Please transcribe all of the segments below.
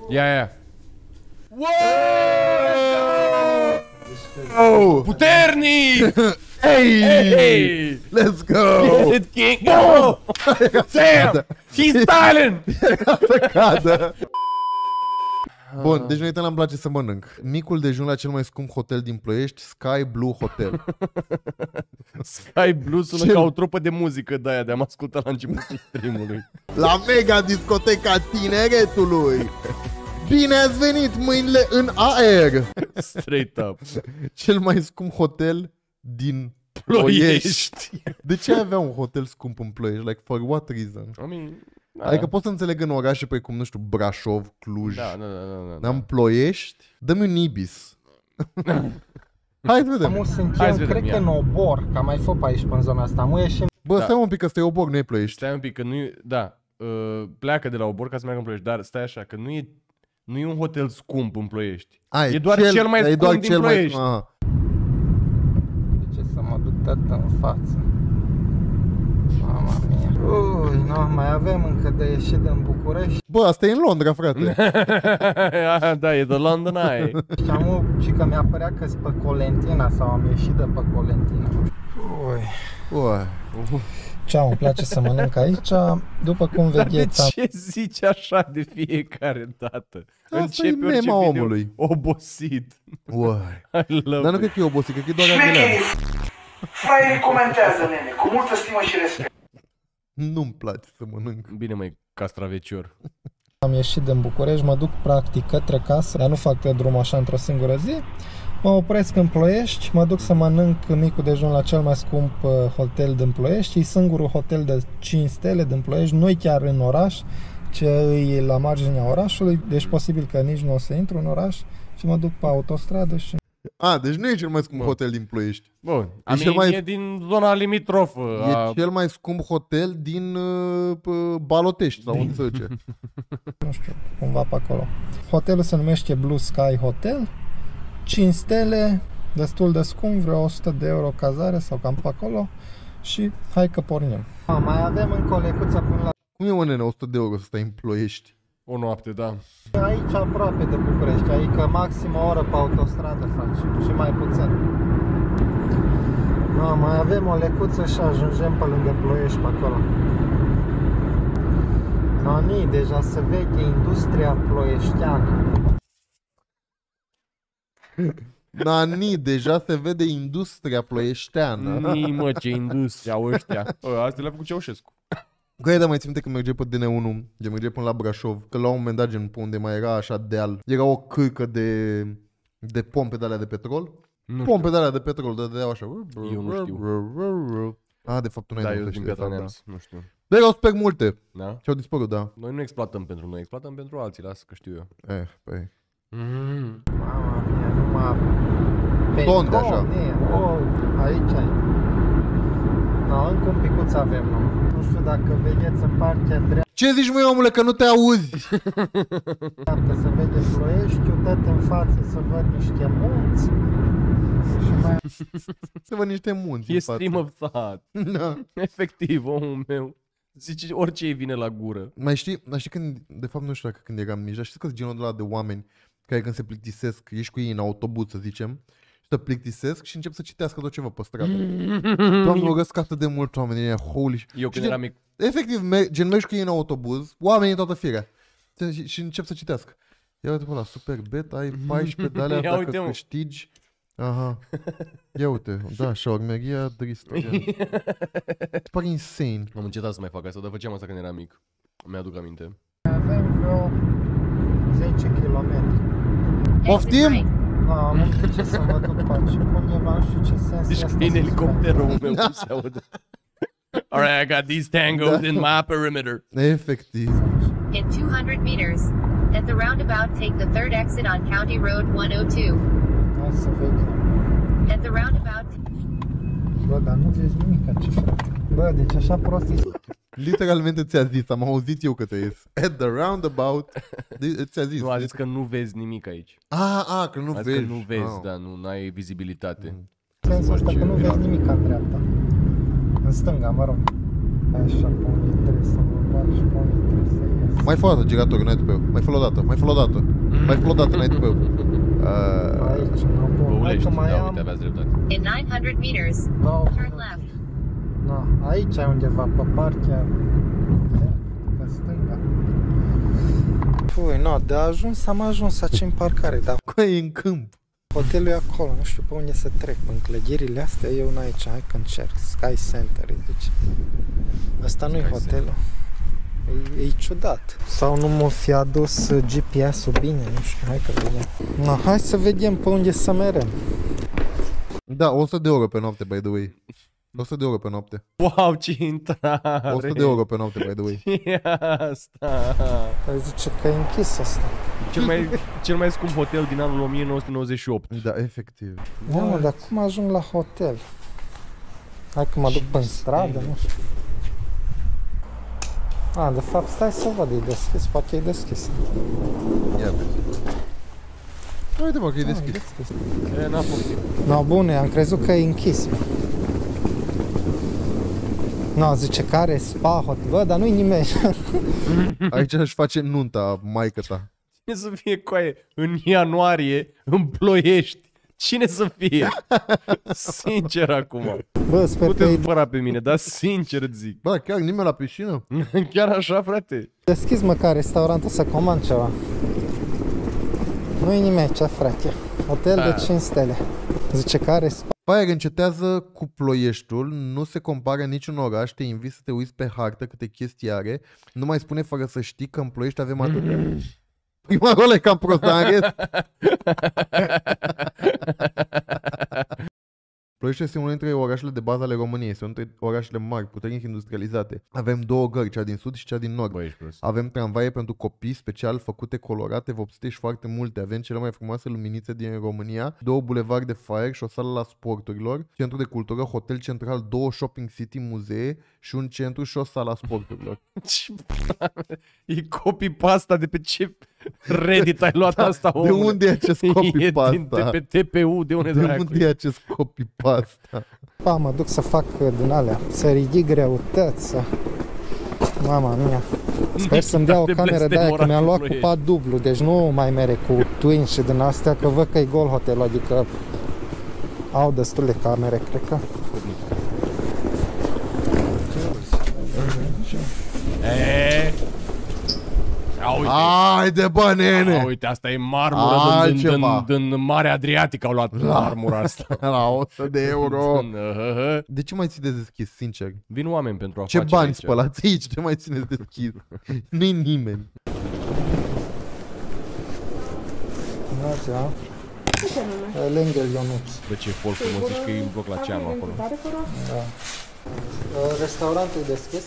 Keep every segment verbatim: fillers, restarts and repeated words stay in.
Ia, ia. Wow! Puternic! Hey! Hey! Let's go! It king! Go! Sam! He's Stalin! Să cadă! Bun, deci noi te-am place să mănânc. Micul dejun la cel mai scump hotel din Ploiești, Sky Blue Hotel. Sky Blue sună Ce? ca o trupă de muzică de aia de-am ascultat la începutul streamului. La mega discoteca tineretului! Bine ați venit, mâinile în aer! Straight up. Cel mai scump hotel din Ploiești. Ploiești. De ce avea un hotel scump în Ploiești? Like, for what reason? I mean, da. Adică pot să înțeleg în orașe precum, nu știu, Brașov, Cluj. Da, da, da, da, da. Dar în Ploiești? Dă-mi un Ibis. Hai să vedem. Mă sunt Hai eu, să vedem, cred ia. că în Obor, că am mai fost pe aici, pe în zona asta. Mă ieșim. Bă, Da. stai un pic, că stai Obor, nu e Ploiești. Stai un pic, că nu e... Da, uh, pleacă de la Obor ca să meargă în Ploiești, dar stai așa, că nu e, nu e un hotel scump în Ploiești. A, E doar cel mai e scump doar din cel mai- Ploiești. Aha. De ce să mă duc tot în față? Mama mia. Ui, nu, mai avem încă de ieșit din București. Bă, asta e în Londra, frate. Da, e de London Eye. Și am și că mi-a părea că sunt pe Colentina sau am ieșit de pe Colentina. Ui. Ua. Ce-au, îmi place să mănânc aici, după cum Dar de vedeți, am ce zici așa de fiecare dată? Asta Începi e orice mema video omului. obosit. Uai. I love Dar nu it. cred că e obosit, cred că e doar aghilean. Fraierii comentează, nene, cu multă stimă și respect. Nu-mi place să mănânc. Bine, măi, castravecior. am ieșit din București, mă duc practic către casă, dar nu fac drumul așa într-o singură zi. Mă opresc în Ploiești, mă duc să mănânc micul dejun la cel mai scump uh, hotel din Ploiești. E singurul hotel de cinci stele din Ploiești, nu e chiar în oraș, ci e la marginea orașului, deci posibil că nici nu o să intru în oraș și mă duc pe autostradă și... A, deci nu e cel mai scump Bă. hotel din Ploiești. Bun, E a cel mai... mai- e din zona limitrofă. E A... cel mai scump hotel din uh, p- Balotești sau unde se duce. nu știu, cumva pe acolo. Hotelul se numește Blue Sky Hotel, cinci stele, destul de scump, vreo o sută de euro cazare sau cam pe acolo și hai că pornim. Mai avem încă o lecuță până la... Cum e, mă, nene, o sută de euro să stai în Ploiești? O noapte, da. Aici aproape de București, adică maxim o oră pe autostradă faci și mai puțin. No, mai avem o lecuță și ajungem pe lângă Ploiești pe acolo. Nani, deja se vede industria ploieșteană. Nani, deja se vede industria ploieșteană. Nii, mă, ce industria au ăștia. Bă, astea le-a făcut Ceaușescu. Găi, dar mai țin minte că mergeai pe D N unu, gen mergeai până la Brașov, că la un moment dat, gen, pe unde mai era așa deal, era o cârcă de, de pompe de-alea de petrol. Nu Pompe de-alea de petrol, dădeau așa. Eu nu știu. Ah, de fapt tu n-ai Da, dat, eu să din știi Piatra asta, da. Neamț, nu știu. Dar erau super multe Da? și au dispărut, da. Noi nu exploatăm pentru noi, exploatăm pentru alții, lasă că știu eu. Eh, păi. Mm. Mama mia, numai... Tonde, Petrol, așa. nie, o, aici ai. No, încă un picuț avem, nu? Nu știu dacă vedeți în partea dreaptă Ce zici, măi, omule, că nu te auzi? se vede Ploieștiul, tot în față să văd niște munți. Și mai Se văd niște munți E în față. stream of thought. Da. Efectiv, omul meu. Zice orice îi vine la gură. Mai știi, mai știi când, de fapt nu știu dacă când eram mici, dar știi că sunt genul ăla de oameni care când se plictisesc, ești cu ei în autobuz, să zicem, și te plictisesc și încep să citească tot ceva pe stradă. Doamne, mă găsesc atât de mult oameni, e holy. Eu când Și eram mic. Efectiv, mer- gen mergi cu ei în autobuz, oamenii în toată firea. Și, și încep să citească. Ia uite pe ăla, super bet, ai paisprezece de alea Ia dacă uite, mă. câștigi. Aha. Ia uite, da, șaurmeria Dristo. Îți pare insane. Am încetat să mai fac asta, dar făceam asta când eram mic. Mi-aduc aminte. avem vreo zece kilometri. Poftim? No, am ce să mă duc pe aici, undeva, nu știu ce sens Deci asta vine să elicopterul spun. meu cum se aude. Alright, I got these tangos in my perimeter. Efectiv. In two hundred meters, at the roundabout, take the third exit on County Road one oh two. Hai să vedem. At the roundabout, Bă, dar nu vezi nimic, ce frate. Bă, deci așa prost e. Literalmente ți-a zis, am auzit eu că te ies. At the roundabout, ți-a zis. Nu, a zis că nu vezi nimic aici. Ah, ah, că nu A zis vezi. că nu vezi, Ah. da, nu ai vizibilitate. Sensul ăsta că nu vezi nimic în dreapta. În stânga, mă rog. Așa, pe unii trebuie să mă bag și pe unii trebuie să ies. Mai fă o dată giratoriu, n-ai tupeu. Mai fă o dată, mai fă o dată. Mai fă o dată, n-ai tupeu. Uh... Aici, nu, bun. Hai Băulești, că mai da, am... uite, aveați dreptate. In nine hundred meters, Două. turn left. No, aici e undeva, pe partea... Pe stânga. Pui, no, de ajuns am ajuns aici în parcare, dar Că e în câmp. hotelul e acolo, nu știu pe unde să trec. În clădirile astea, eu în aici, hai că încerc. Sky Center, îi zice. Asta nu e Sky hotelul. E, e ciudat. Sau nu m-o fi adus G P S-ul bine, nu știu, hai că vedem. No, hai să vedem pe unde să merem. Da, o sută de euro pe noapte, by the way. o sută de euro pe noapte. Wow, ce intrare! o sută de euro pe noapte, by the way. Ce asta? Păi zice că e închis asta. Cel mai, cel mai scump hotel din anul o mie nouă sute nouăzeci și opt. Da, efectiv. Da, mă, dar cum ajung la hotel? Hai că mă duc pe stradă, nu știu. A, de fapt, stai să văd, e deschis, poate e deschis. Ia vezi. Uite mă că e Ah, e deschis. deschis. E, n-a făcut. No, bune, am crezut că e închis. No, zice că are spa, hotel, bă, dar nu-i nimeni. Aici își face nunta maică ta. Cine să fie coaie în ianuarie, în Ploiești? Cine să fie? Sincer acum. Bă, sper Nu că te e supăra pe mine, dar sincer îți zic. Bă, chiar nimeni la piscină? Chiar așa, frate? deschis măcar restaurantul să comand ceva. Nu-i nimeni aici, frate. Hotel de Da. cinci stele. Zice că are spa. Paier încetează cu Ploieștiul, nu se compară niciun oraș, te invit să te uiți pe hartă câte chestii are, nu mai spune fără să știi că în Ploiești avem atât. Prima rolă e cam prost, dar în rest. Ploiești este unul dintre orașele de bază ale României, este unul dintre orașele mari, puternic industrializate. Avem două gări, cea din sud și cea din nord. Bă, ești prost. Avem tramvaie pentru copii special făcute, colorate, vopsite și foarte multe. Avem cele mai frumoase luminițe din România, două bulevarde de fire și o sală la sporturilor, centru de cultură, hotel central, două shopping city, muzee și un centru și o sală a sporturilor. Ce e copy-pasta de pe ce Reddit ai luat asta, De omule? unde e acest E din, copy-pasta? de pe T P U, de unde De dracu? unde e acest copy-pasta? Pa, mă duc să fac din alea, să ridic greutăți, să... Mama mia. Sper să-mi dea o De cameră de aia, că blestem mi-am luat cu orașul pat dublu, deci nu mai mere cu twin și din astea, că văd că e gol hotelul, adică au destul de camere, cred că. E, a, uite. Haide bă, nene! A, uite, asta e marmură din, din, Altceva. din, din Marea Adriatică au luat marmura asta. La o sută de euro! Din, uh, uh, uh. De ce mai țineți deschis, sincer? Vin oameni pentru a Ce face bani aici. spălați aici? Ce mai țineți deschis? Nu-i nimeni. Așa. Lângă Ionuț. Bă, ce folk frumos, zici că e în bloc la Ceanu acolo. Da. Restaurantul e deschis?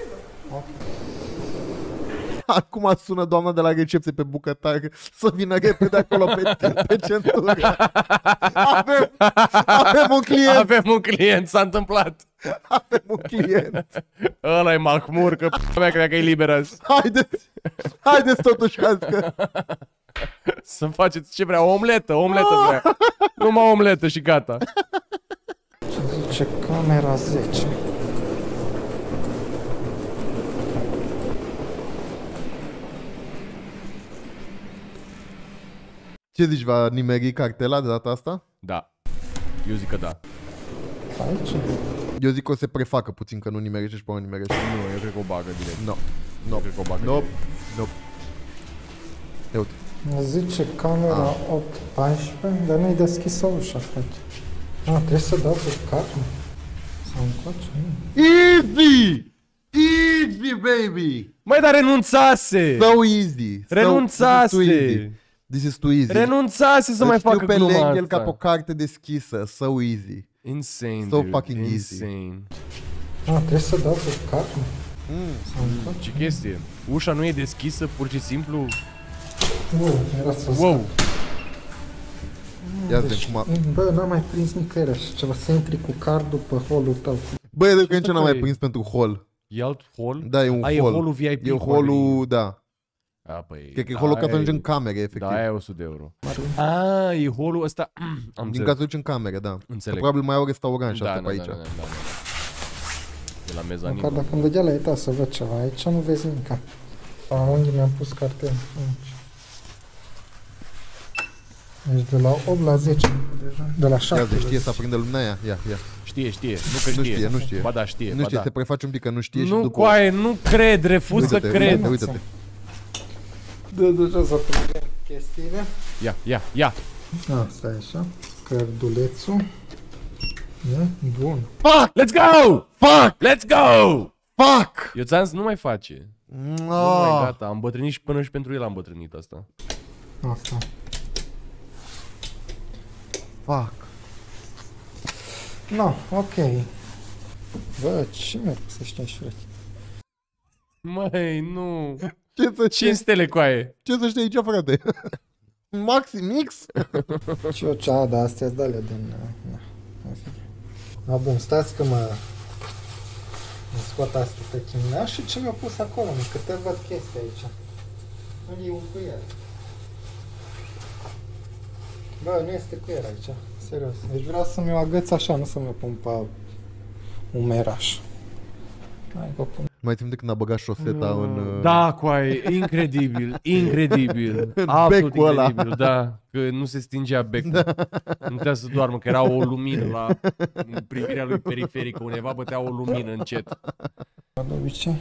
Acum sună doamna de la recepție pe bucătar să vină repede acolo pe, pe centură. Avem, avem un client, Avem un client, s-a întâmplat. avem un client. Ăla e Mahmur, că p***a mea cred că e liberă azi. Haideți, haideți totuși azi că... Să-mi faceți ce vrea, o omletă, o omletă vrea. Numai o omletă și gata. Ce zice camera zece? Ce zici, va nimeri cartela de data asta? Da, eu zic că da. Aici? Eu zic că o se prefacă puțin că nu nimerește și pe nu nimerește. Nu, eu cred că o bagă direct. No, Eu cred că o bagă nope, direct. nope. Ia uite. Zice camera opt paisprezece, dar nu-i deschisă ușa, frate. A, trebuie să dau pe carne. Sau încoace? Nu. Easy! Easy, baby! Măi, dar renunțase! So easy! So, Renunțase! This is too easy. This is too easy. Renunțase să Îl mai știu facă pe gluma Lengel ca asta. pe o carte deschisă. So easy. Insane, So dude. fucking easy. Insane. A, trebuie să dau pe carne. Sau încoace? Ce chestie? Ușa nu e deschisă, pur și simplu? Wow, era să Wow! Ia Deci, zi cum a... bă, n-am mai prins nicăieri așa ceva, să intri cu cardul pe holul tău. Bă, e de ce n-am mai e- prins pentru hall. E alt hol? Da, e un A, e hall. holul V I P. E cu holul, da. A, păi, Cred că e da, holul ca să aia ajungi e- în camere, efectiv. Da, aia e o sută de euro. A, e holul ăsta. Am Din înțeles. ca să duci în camere, da. Că Înțeleg. probabil mai au restaurant și Da, asta da, pe da, aici. da, da, da, da. De la mezanin. Măcar dacă îmi dădea la etat să văd ceva, aici nu vezi nimica. La unghii mi-am pus cartel. Aici. Deci de la opt la zece deja. De la șapte. Ia, știe să aprinde lumina aia. Ia, ia. Știe, știe, nu că Nu știe. știe, nu știe. Ba da, știe, Nu ba știe, da. se preface un pic că nu știe și Nu, după... coaie, nu cred, refuz să Uite-te, cred. uite-te, uite-te. Dă deja să prindem chestiile. Ia, ia, ia. Asta e așa. Cărdulețul. E? Bun. Fuck! Let's go! Fuck! Let's go! Fuck! Eu ți-am zis, nu mai face. Nu mai gata, am bătrânit și până și pentru el am bătrânit asta. Asta. Fuck. No, ok. Bă, ce mi-a pus să știi, frate? Măi, nu. Ce să cinci stele, coaie. Ce să știi aici, frate? Maxi Mix? Și eu cea, dar astea-s de-alea din... Na, în fine. A, bun, stați că mă... Mă scot astea pe chimia și ce mi-a pus acolo, mă, că te văd chestii aici. Nu e un cuier. Bă, nu este cuier aici, serios. Deci vreau să-mi o agăț așa, nu să mi-o pun pe un meraș. Hai că pun. Mai țin de când a băgat șoseta în... Da, coaie, incredibil, incredibil. Absolut becul ăla. incredibil, da. Că nu se stingea becul. Nu putea să doarmă, că era o lumină la privirea lui periferică. Undeva bătea o lumină încet. De obicei.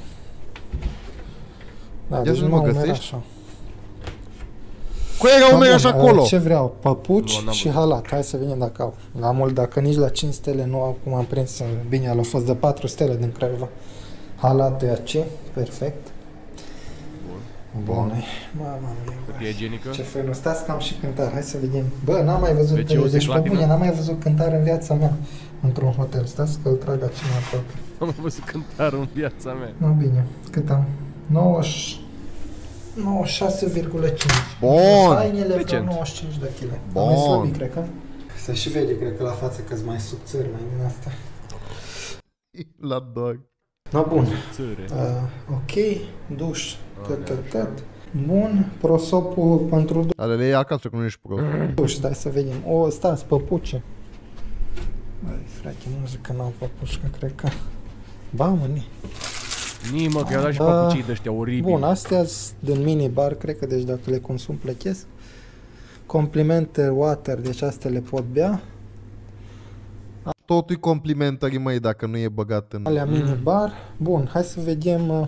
Da, Ia deci să nu numai mă un găsești. meraș. Cu era un Da, meraș bun, acolo! Ce vreau? Papuci Nu, n-am și văzut. halat. Hai să vedem dacă au. La mult, dacă nici la cinci stele nu au, cum am prins bine, el a fost de patru stele din Craiova. Halatul e aici, perfect. Bun. Bun. Mama mia. Cutie igienică. Ce fel, stați că am și cântar, hai să vedem. Bă, n-am mai văzut, Deci eu deci pe platină? bune, n-am mai văzut cântar în viața mea într-un hotel. Stați că îl trag aici mai aproape. Am văzut cântarul în viața mea. Nu, bine, cât am? nouăzeci nouăzeci și șase virgulă cinci. Bun! Hainele vreo Decent. nouăzeci și cinci de kg. Bun. Mai slăbit, cred că. Se și vede, cred că la față că-s mai subțări, mai din asta. La dog. No, bun. Țăre. Uh, ok, duș, tăt, tăt, tăt. Bun, prosopul pentru Ale le iei acasă că nu ești pro. duș, stai să vedem. O, stați, păpuce. Băi, frate, nu zic că n-am păpuși, că cred că... Ba, mă, ni. Nii, mă, că i-au dat și Da. papucii de ăștia oribili. Bun, astea-s din minibar, cred că deci dacă le consum plechez. Complimente water, deci astea le pot bea. Totul e complimentary, măi, dacă nu e băgat în... Alea minibar. Bun, hai să vedem. uh,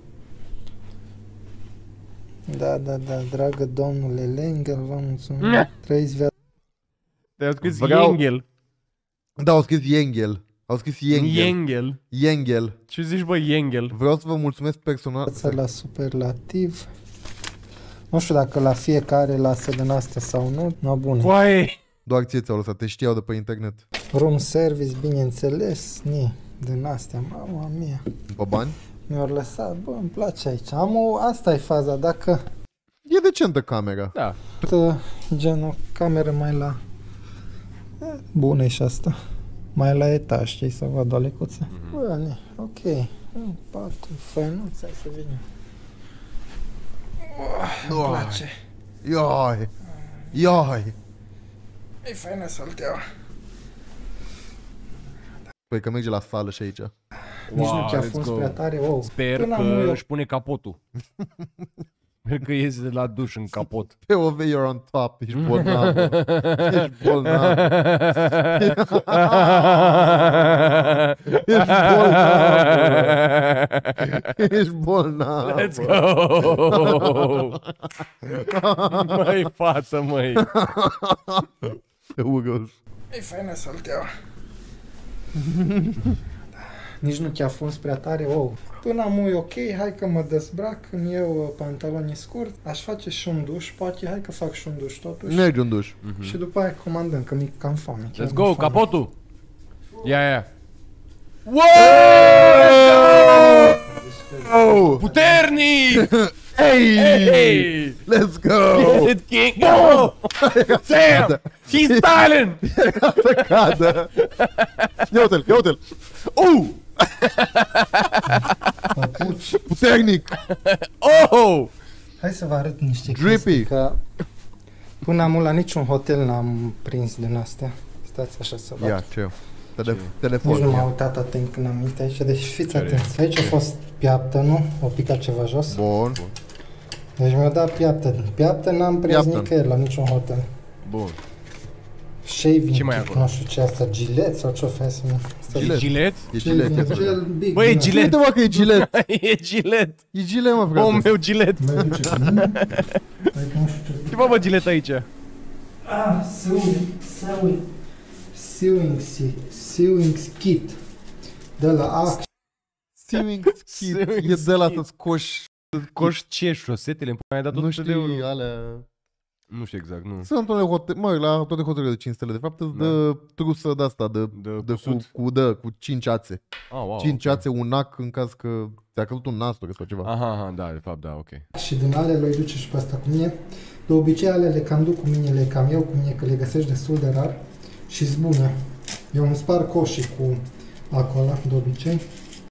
Da, da, da, dragă domnule Lengel, vă mulțumim. Trăiți viața. Te-au scris Vreau- Yengel. Da, au scris Yengel. Au scris Yengel. Yengel. Yengel. Ce zici, bă, Yengel? Vreau să vă mulțumesc personal. la superlativ. Nu știu dacă la fiecare lasă din astea sau nu. No, bun. Coaie! Doar ție ți-au lăsat, te știau de pe internet. Room service, bineînțeles. Ni, din astea, mama mia. Pe bani? Mi-au lăsat, bă, îmi place aici. Am o, asta e faza, dacă E decentă camera. Da. uh, gen o cameră mai la... Eh, bună e și asta. Mai la etaj, știi, să văd o lecuță. Mm-hmm. Bă, ne, ok. Un pat, făinuț, hai să vedem. Oh, îmi Doi. place. Ioi. Ioi. E faină salteaua. Păi că merge la sală și aici. Nici Wow, nu ți-a let's fost go. prea tare, wow. Sper Până că am eu- își pune capotul. Sper că iese de la duș în capot. Pe O V you're on top. Ești bolnav. Ești bolnav. Ești bolnav. Ești bolnav. Let's go! Măi, fată, măi. Te urăs. E faină salteaua. Nici nu ți-a fost prea tare, wow. Până am ui ok, hai că mă dezbrac, îmi iau pantaloni scurt, aș face și un duș, poate hai că fac și un duș totuși. Mergi un duș. Și după aia comandăm, că mi-e cam foame. chiar Let's mi-e go, foame. capotul! Ia, ia. Oh! Puternic! Hey! Hey! Let's go! It can't go! Sam! He's styling! Să cadă! Ia uite-l, ia uite-l! Uh! Papuci. Puternic! Oh! Hai să vă arăt niște Drippy. chestii, că până am la niciun hotel n-am prins din astea. Stați așa să văd. Ia, ce? Tele- Nici telefon. nu m-am ia. uitat atent când am uitat aici, deci fiți atenți. Aici a fost piaptă, nu? O picat ceva jos. Bun. Deci mi-a dat piaptă. Piaptă n-am prins Piaptă. nicăieri la niciun hotel. Bun. Shaving Ce mai e kit, acolo? nu știu ce asta, gilet sau ce-o fi asta? Asta- Gilet. Gilet? E gilet, Shaving e gel big. Băi, e din gilet. Uite mă că e gilet. E gilet. E gilet, mă, Omul frate. meu gilet. asta. Mai duce pe mine. Adică nu știu ce. Ce mă, bă, gilet aici? Ah, sewing, sewing, sewing, si- sewing kit. De la Action. Sewing kit. Sewing E de la kit. să scoși. Coș ce? Șosetele? Îmi ai dat Nu tot de euro. știi, alea... Nu știu exact, nu. Sunt unele hotel, mă, la toate hotelurile de cinci stele, de fapt îți Da. dă trusă de asta, de, De de cu, cusut? cu, dă, cu cinci ațe. Ah, wow, cinci ok. ațe, un ac în caz că ți-a căzut un nastor sau ceva. Aha, aha, da, de fapt, da, ok. Și din alea le duce și pe asta cu mine. De obicei alea le cam duc cu mine, le cam iau cu mine, că le găsești destul de rar și sunt bune. Eu îmi spar coșii cu acolo, de obicei.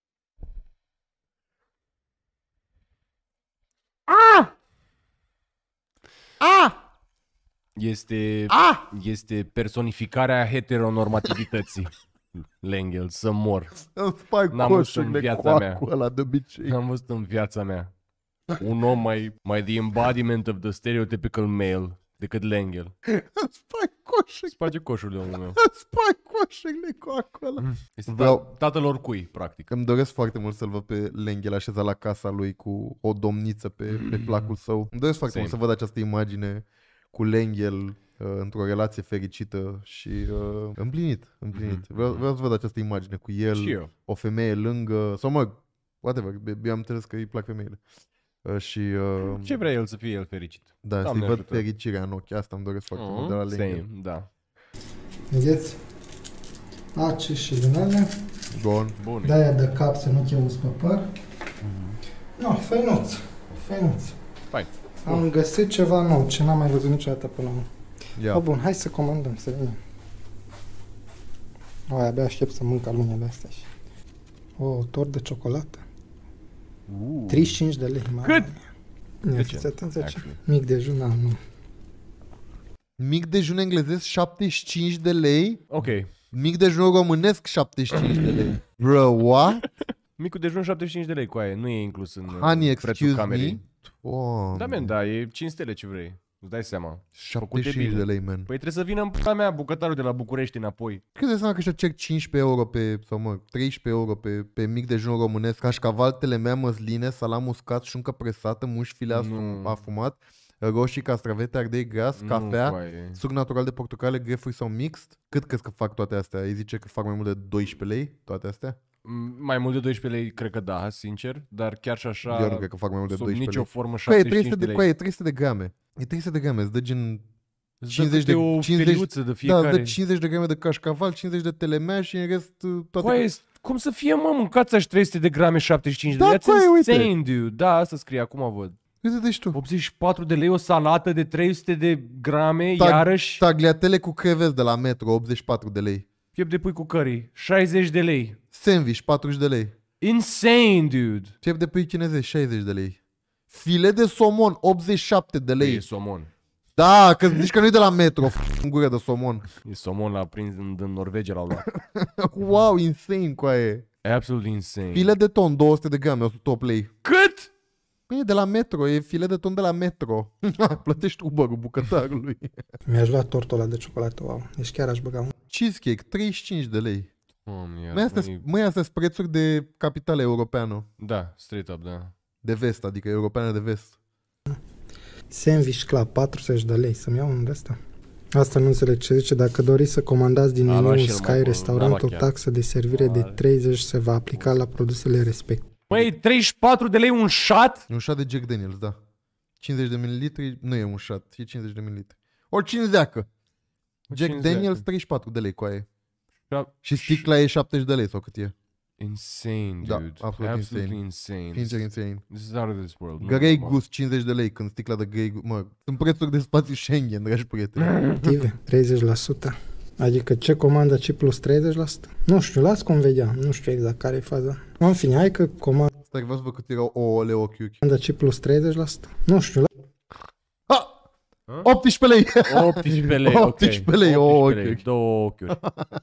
Este, Ah! este personificarea heteronormativității. Lengel, să mor. Îmi spai N-am văzut în coșurile viața cu mea. acul ăla de obicei. Am văzut în viața mea un om mai, mai the embodiment of the stereotypical male decât Lengel. Îmi spai coșurile, Sparge coșul de omul meu. îmi spai coșurile cu acul ăla. Este Vreau- ta- tatăl oricui, practic. Îmi doresc foarte mult să-l văd pe Lenghel așezat la casa lui cu o domniță pe, pe placul său. Îmi doresc foarte Same. mult să văd această imagine cu Lenghel uh, într-o relație fericită și uh, împlinit. împlinit. Vreau, vreau să văd această imagine cu el, Și eu. o femeie lângă, sau mă, whatever, eu am înțeles că îi plac femeile. Uh, și uh, Ce vrea el să fie el fericit? da, Doamne să-i văd ajută. fericirea în ochi. Asta îmi doresc foarte mult de la Mhm, Lenghel. Same, da. Vedeți? Ace și din alea. Bun. Bun. De-aia de cap să nu cheuți pe păr. No, făinuț. Făinuț. Fain. Am găsit ceva nou, ce n-am mai văzut niciodată până acum. Ia. Oh, bun, hai să comandăm, să vedem. O, abia aștept să mânc alunele astea. Și... O, tort de ciocolată. Uh. treizeci și cinci de lei. mamă Cât? mia. Ia De fiți ce? atenți ce Actually. mic dejun, da, nu. Mic dejun englezesc șaptezeci și cinci de lei. Ok. Mic dejun românesc șaptezeci și cinci de lei. Bro, what? Micul dejun șaptezeci și cinci de lei cu aia, nu e inclus în Honey, uh, prețul excuse camerei. me. Oh, Da, man, da, e cinci stele ce vrei. Îți dai seama. șaptezeci și cinci de lei, man. Păi trebuie să vină în putea mea bucătarul de la București înapoi. Cât de seama că ăștia cer cincisprezece euro pe, sau mă, treisprezece euro pe, pe mic dejun românesc, cașcavaltele mea, măsline, salam uscat, șuncă presată, muș filea Nu. afumat, roșii, castravete, ardei gras, Nu, cafea, coaie. suc natural de portocale, grefuri sau mixt. Cât crezi că fac toate astea? Îi zice că fac mai mult de doisprezece lei toate astea? M- Mai mult de doisprezece lei, cred că da, sincer, dar chiar și așa, Eu nu cred că fac mai mult de sub doisprezece nicio lei. formă Coaie, șaptezeci și trei sute cinci de, de lei. coaie, trei sute de grame. E trei sute de grame, îți dă gen Îți cincizeci de- dă câte o cincizeci feliuță de Da, fiecare. îți dă cincizeci de grame de cașcaval, cincizeci de telemea și în rest uh, toate... Coaie, cum să fie, mă, mâncați așa trei sute de grame, șaptezeci și cinci Da, de lei? That's coaie, uite. insane, dude. Da, asta scrie, acum văd. Uite, deci tu. optzeci și patru de lei, o salată de trei sute de grame, Tag- iarăși, Tagliatele cu creveți de la Metro, optzeci și patru de lei. piept de pui cu curry, șaizeci de lei. Sandwich, patruzeci de lei. Insane, dude. Piept de pui chinezesc, șaizeci de lei. Filet de somon, optzeci și șapte de lei. E somon. Da, că zici că nu e de la Metro, f- în gură de somon. E somon la prins în, în Norvegia l-au luat. Wow, insane, coaie. Absolut insane. Filet de ton, două sute de grame, o sută opt lei. Cât? Păi e de la Metro, e filet de ton de la Metro. Plătești Uber-ul bucătarului. Mi-aș lua tortul ăla de ciocolată, wow. Deci chiar aș băga un... Cheesecake, treizeci și cinci de lei. Doamne, Măi, astea, măi, măi, astea sunt prețuri de capitală europeană. Da, straight up, da. De vest, adică europeană de vest. Sandwich Club, patruzeci de lei. Să-mi iau unul de ăsta. Asta nu înțeleg ce zice. Dacă doriți să comandați din A luat meniul și el, Sky mă, a Restaurant, luat o chiar. taxă de servire de treizeci se va aplica la produsele respective. Măi, treizeci și patru de lei un shot? Un shot de Jack Daniels, da. cincizeci de mililitri, nu e un shot, e cincizeci de mililitri. Ori cinzeci. Jack cinzeci. Daniels, treizeci și patru de lei cu aia. Da. Și sticla e șaptezeci de lei sau cât e. Insane, Da, dude. absolut Absolutely insane. insane. Sincer, insane. This is out of this world. Nu Grey normal. Goose, cincizeci de lei, când sticla de Grey Goose, mă, sunt prețuri de spațiu Schengen, dragi prieteni. treizeci la sută. Adică ce comandă C plus treizeci la sută? Nu știu, las cum vedea. Nu știu exact care e faza. În fine, hai că comandă Stai, vreau să văd cât erau ouăle ochiuri. C plus treizeci la sută. Nu știu, Ah! optsprezece lei! optsprezece lei, ok. optsprezece lei, o optsprezece lei, ochi. două ochiuri.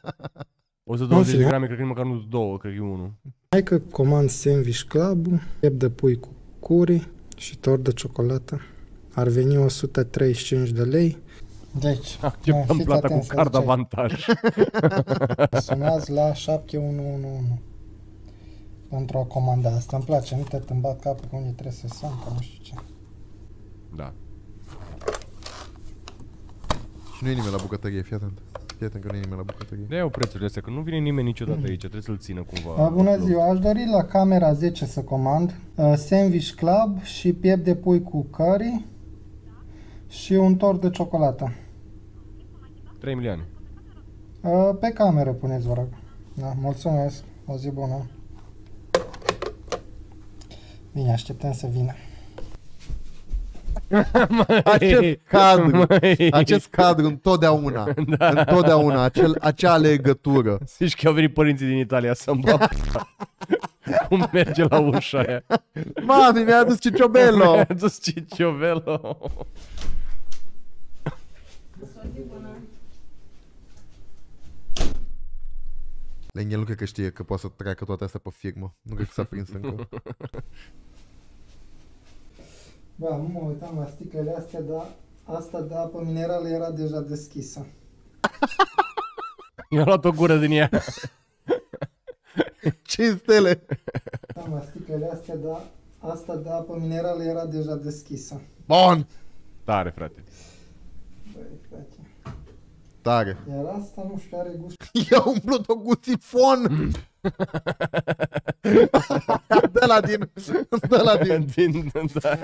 o sută douăzeci de fine. grame, cred că măcar nu două, cred că e unul. hai că comand Sandwich Club, piept de pui cu curry, și tort de ciocolată. Ar veni o sută treizeci și cinci de lei. Deci, acceptăm plata cu card avantaj. Sunați la șapte unu unu unu pentru a comanda asta. Îmi place, nu te tâmbat capul că unde trebuie să sun, că nu știu ce. Da. Și nu e nimeni la bucătărie, fii atent. Fii atent că nu e nimeni la bucătărie. De iau prețurile astea, că nu vine nimeni niciodată aici, trebuie să-l țină cumva. A, bună ziua, aș dori la camera zece să comand uh, sandwich club și piept de pui cu curry și un tort de ciocolată. trei milioane. Uh, pe cameră puneți, vă rog. Da, mulțumesc, o zi bună. Bine, așteptăm să vină. Acest cadru, acest cadru întotdeauna, da. întotdeauna, acel, acea legătură. Zici că au venit părinții din Italia să-mi bată. Cum merge la ușa aia? Mami, mi-a adus ciciobello! Mi-a adus ciciobello! Lenghel nu cred că știe că poate să treacă toate astea pe firmă. Nu cred că s-a prins încă. Bă, nu mă uitam la sticlele astea, dar asta de apă minerală era deja deschisă. Mi-a luat o gură din ea. cinci stele! Uitam la sticlele astea, dar asta de apă minerală era deja deschisă. Bun! Tare, frate. Băi, frate. Tare. Iar asta, nu știu, are gust. I-a umplut-o cu sifon! Dă-la din... Dă-la din... din da.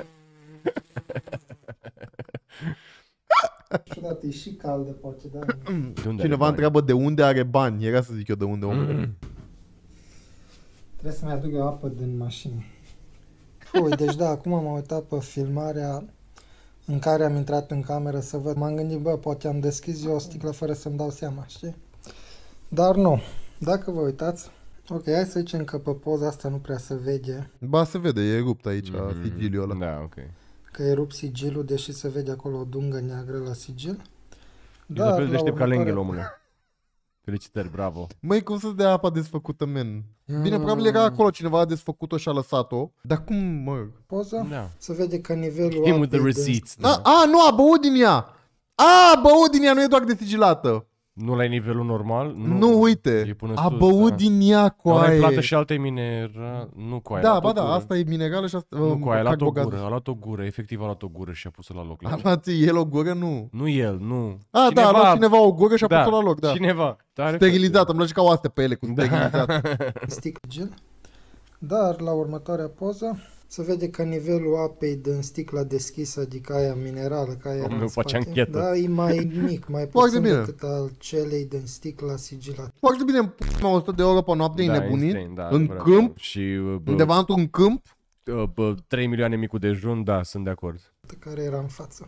Ciudat, e și caldă, poate, da? Cineva întreabă de unde are bani. Era să zic eu de unde omul. Trebuie să-mi aduc eu apă din mașină. Ui, deci da, acum m-am uitat pe filmarea în care am intrat în cameră să văd. M-am gândit, bă, poate am deschis eu o sticlă fără să-mi dau seama, știi? Dar nu. Dacă vă uitați, ok, hai să zicem că pe poza asta nu prea se vede. Ba, se vede, e rupt aici mm-hmm. sigiliul ăla. Da, ok. Că e rupt sigilul, deși se vede acolo o dungă neagră la sigil. Dar la fel deștept ca Lenghel, omule. Felicitări, bravo. Măi, cum să-ți dea apa desfăcută, men? Bine, probabil era acolo cineva a desfăcut-o și a lăsat-o. Dar cum, mă? Poza? Da. Se vede că nivelul Him with the apei receipts. de... Da. A, a, nu, a băut din ea! A, băut din ea, nu e doar desigilată. Nu la nivelul normal? Nu, nu uite, a sus, băut da. din ea cu aia. Are plată și alte mineral... Nu cu aia. Da, ba da, asta e minerală și asta... Nu cu aia, a luat o gură, a luat o gură, efectiv a luat o gură și a pus-o la loc. A luat el o gură? Nu. Nu el, nu. A, cineva... da, a luat cineva o gură și a da, pus-o la loc, da. Cineva. Sterilizat, îmi place ca oaste pe ele cu sterilizat. Sticlă. Dar la următoarea poză se vede că nivelul apei din sticla deschisă, adică aia minerală, ca aia în spate, da, e mai mic, mai puțin decât al celei din sticla sigilată. Foarte bine, în o sută de euro pe noapte, da, nebunit, insane, da, în câmp, și, bă, undeva într-un câmp. Bă, trei milioane micul dejun, da, sunt de acord. Care era în față.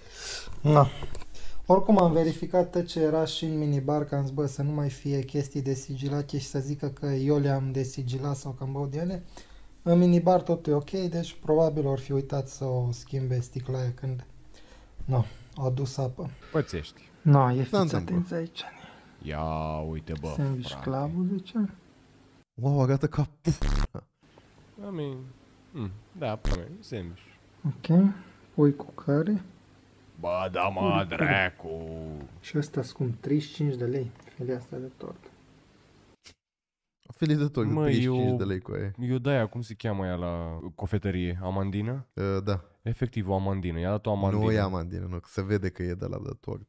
Na. Oricum am verificat tot ce era și în minibar, că am zis, bă, să nu mai fie chestii de sigilate și să zică că eu le-am desigilat sau că am băut de ele. În minibar totul e ok, deci probabil or fi uitat să o schimbe sticla aia când no, au adus apă. Pățești. No, e fiți atenți aici. Ia uite, bă, Sandwich Club-ul, zice? Wow, arată ca puf. I mean, mm, da, pune, sandwich. Ok, pui cu curry. Bă, da, mă, dracu. Și ăsta scump, treizeci și cinci de lei, felia asta de tort. Felie de tort, mă, treizeci și cinci eu, de lei cu aia. Eu de-aia, cum se cheamă ea la cofetărie? Amandină? Uh, da. Efectiv o amandină, i-a dat o amandină. Nu e amandină, nu, că se vede că e de la de tort.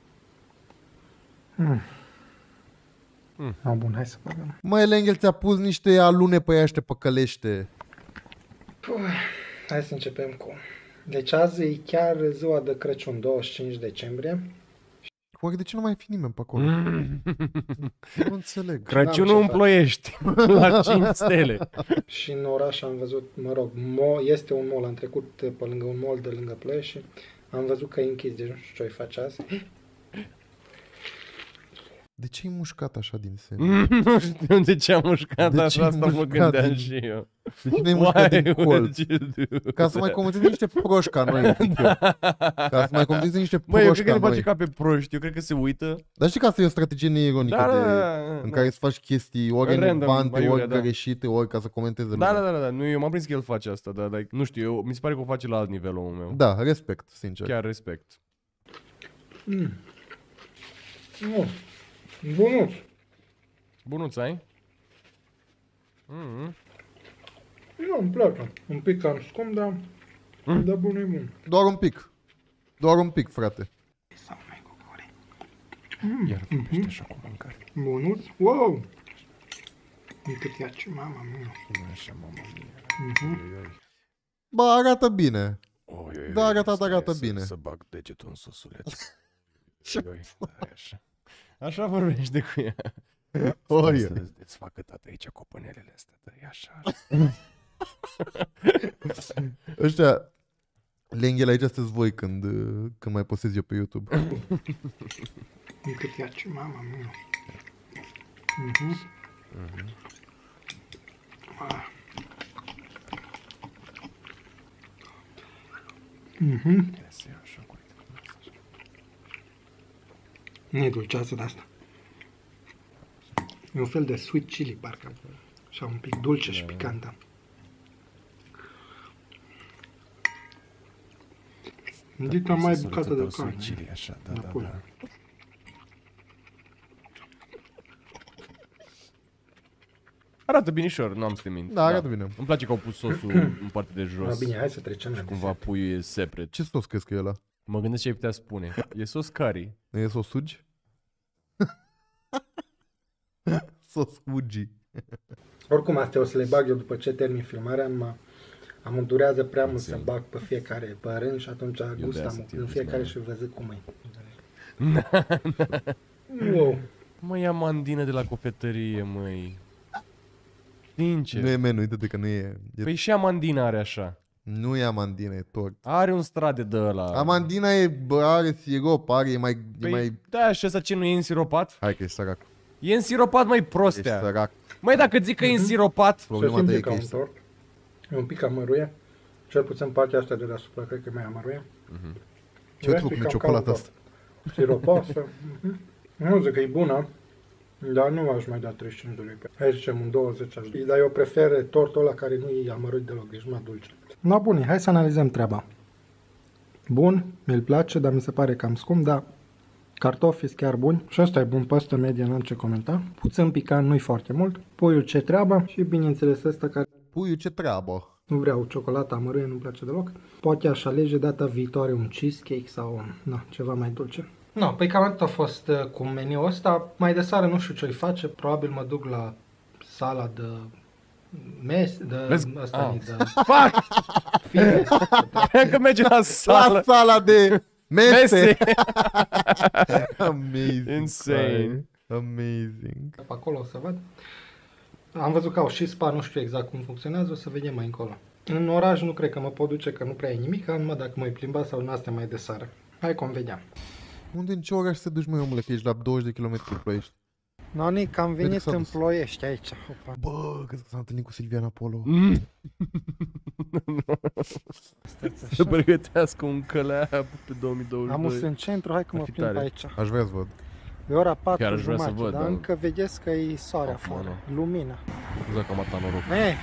Mm. Mm. Ah, bun, hai să băgăm. Măi, Lenghel, ți-a pus niște alune pe ea și te păcălește. Ui, hai să începem cu... Deci azi e chiar ziua de Crăciun, douăzeci și cinci decembrie. Oare de ce nu mai fi nimeni pe acolo? Mm. Nu înțeleg. Crăciunul în Ploiești, la cinci stele. Și în oraș am văzut, mă rog, mo, este un mall, am trecut pe lângă un mall de lângă Ploiești și am văzut că e închis, deci nu știu ce-o face azi. De ce-i mușcat așa din sens? Nu știu de ce am mușcat de așa, asta mă gândeam din... și eu. De ce nu-i mușcă din Why colț? would you do Ca să mai comenteze niște proști ca noi. Ca să mai comenteze niște Măi, eu proști cred că ca ne face noi. ca pe proști, eu cred că se uită. Dar știi că asta e o strategie neironică Da, de... da, da, da, în da. care să faci chestii ori Random, relevante, aiurea, ori da. greșite, ori ca să comenteze Da, lumea. da, da, da, da, nu, eu m-am prins că el face asta, dar like, nu știu, eu, mi se pare că o face la alt nivel omul meu. Da, respect, sincer. Chiar respect. Nu. Bunuț. Bunuț ai? Mm-hmm. Nu, îmi place. Un pic cam scump, dar... Mm. Dar bun e bun. Doar un pic. Doar un pic, frate. Iar vorbește așa cu mâncare. Bunuț. Wow! Încât ia ce mama mea. Nu așa, mama mia. Bă, arată bine. Oi, oi, Da, oi, arată, stai arată să- bine. Să bag degetul în sosuleț. Oi, oi, stai așa. Așa vorbește cu ea. Oi. Stai să îți facă tata aici copănelele astea. Dă-i așa, așa. Ăștia, lenghele aici sunteți voi când, uh, când mai postez eu pe YouTube. Încât ia ce mama mea. Mhm. Mhm. Ia să iau așa cu uite. Nu e dulceață de asta. E un fel de sweet chili, parcă. Așa un pic dulce și picantă. Dita mai bucată de carne. Chili, așa, da, da, Înapoi. da. Arată binișor, nu am să te mint. Da, arată bine. Îmi place că au pus sosul în partea de jos. Ah, bine, hai să trecem la Cumva puiul e separate. Ce sos crezi că e ăla? Mă gândesc ce ai putea spune. E sos curry. Nu e sos sugi? Sos ugi. Oricum, astea o să le bag eu după ce termin filmarea. Mă, am durează prea mult să bag pe fiecare pe rând și atunci de gust aia am sunt în eu, fiecare da. și văzut cum e. Wow. Mă, ia mandină de la cofetărie, măi. Sincer. Nu e menu, uite-te că nu e... e Păi și amandina are așa. nu e amandina, e tort. Are un strade de ăla. Amandina e, bă, are sirop, are, e mai... E Păi, mai... da, și ăsta ce nu e însiropat? Hai că ești sărac. E însiropat, mai Ești prostea. sărac. Măi, dacă zic că e însiropat, Se Problema ta simte e ca că un ești... tort. E un pic amăruie. Cel puțin partea asta de deasupra cred că e mai amăruie. Ce truc în ciocolata asta? Siropoasă. Mhm. Nu zic că e bună, dar nu aș mai da treizeci și cinci de lei pe ea. Hai zicem un douăzeci aș da. Dar eu prefer tortul ăla care nu e amăruit deloc, deci mai dulce. Na bun, hai să analizăm treaba. Bun, mi-l place, dar mi se pare cam scump, dar cartofii sunt chiar buni. Și ăsta e bun, pe ăsta medie n-am ce comenta. Puțin picant, nu-i foarte mult. Puiul ce treabă și bineînțeles ăsta care Puiul, ce treabă? nu vreau ciocolata amărâie, nu-mi place deloc. Poate aș alege data viitoare un cheesecake sau un, na, ceva mai dulce. No, păi cam atât a fost uh, cu meniul ăsta. Mai de seară nu știu ce-i face. Probabil mă duc la sala de mes, de Vezi? ăsta Ah. e de fac! fitness. Că merge la La sală. sala de mese! Mese. Amazing. Insane. băi. Amazing. Pe acolo o să văd. Am văzut că au și spa, nu știu exact cum funcționează, o să vedem mai încolo. În oraș nu cred că mă pot duce, că nu prea e nimic, numai dacă mă plimba sau în astea mai de seară. Hai cum vedeam. Unde, în ce oraș să duci, măi, omule, că ești la douăzeci de kilometri Ploiești? Nonic, am venit venit în în Ploiești aici. Opa. Bă, că s-a întâlnit cu Silviana Polo. Mm. Stați Să așa. pregătească un călea pe două mii douăzeci și Am us doi. în centru, hai că Ar mă fi plimb tare. aici. Aș vrea să văd. E ora Chiar patru aș vrea să jumate, văd, dar da. încă vedeți că e soare Acum, afară, nu. lumină. Exact că am atat noroc. Eh,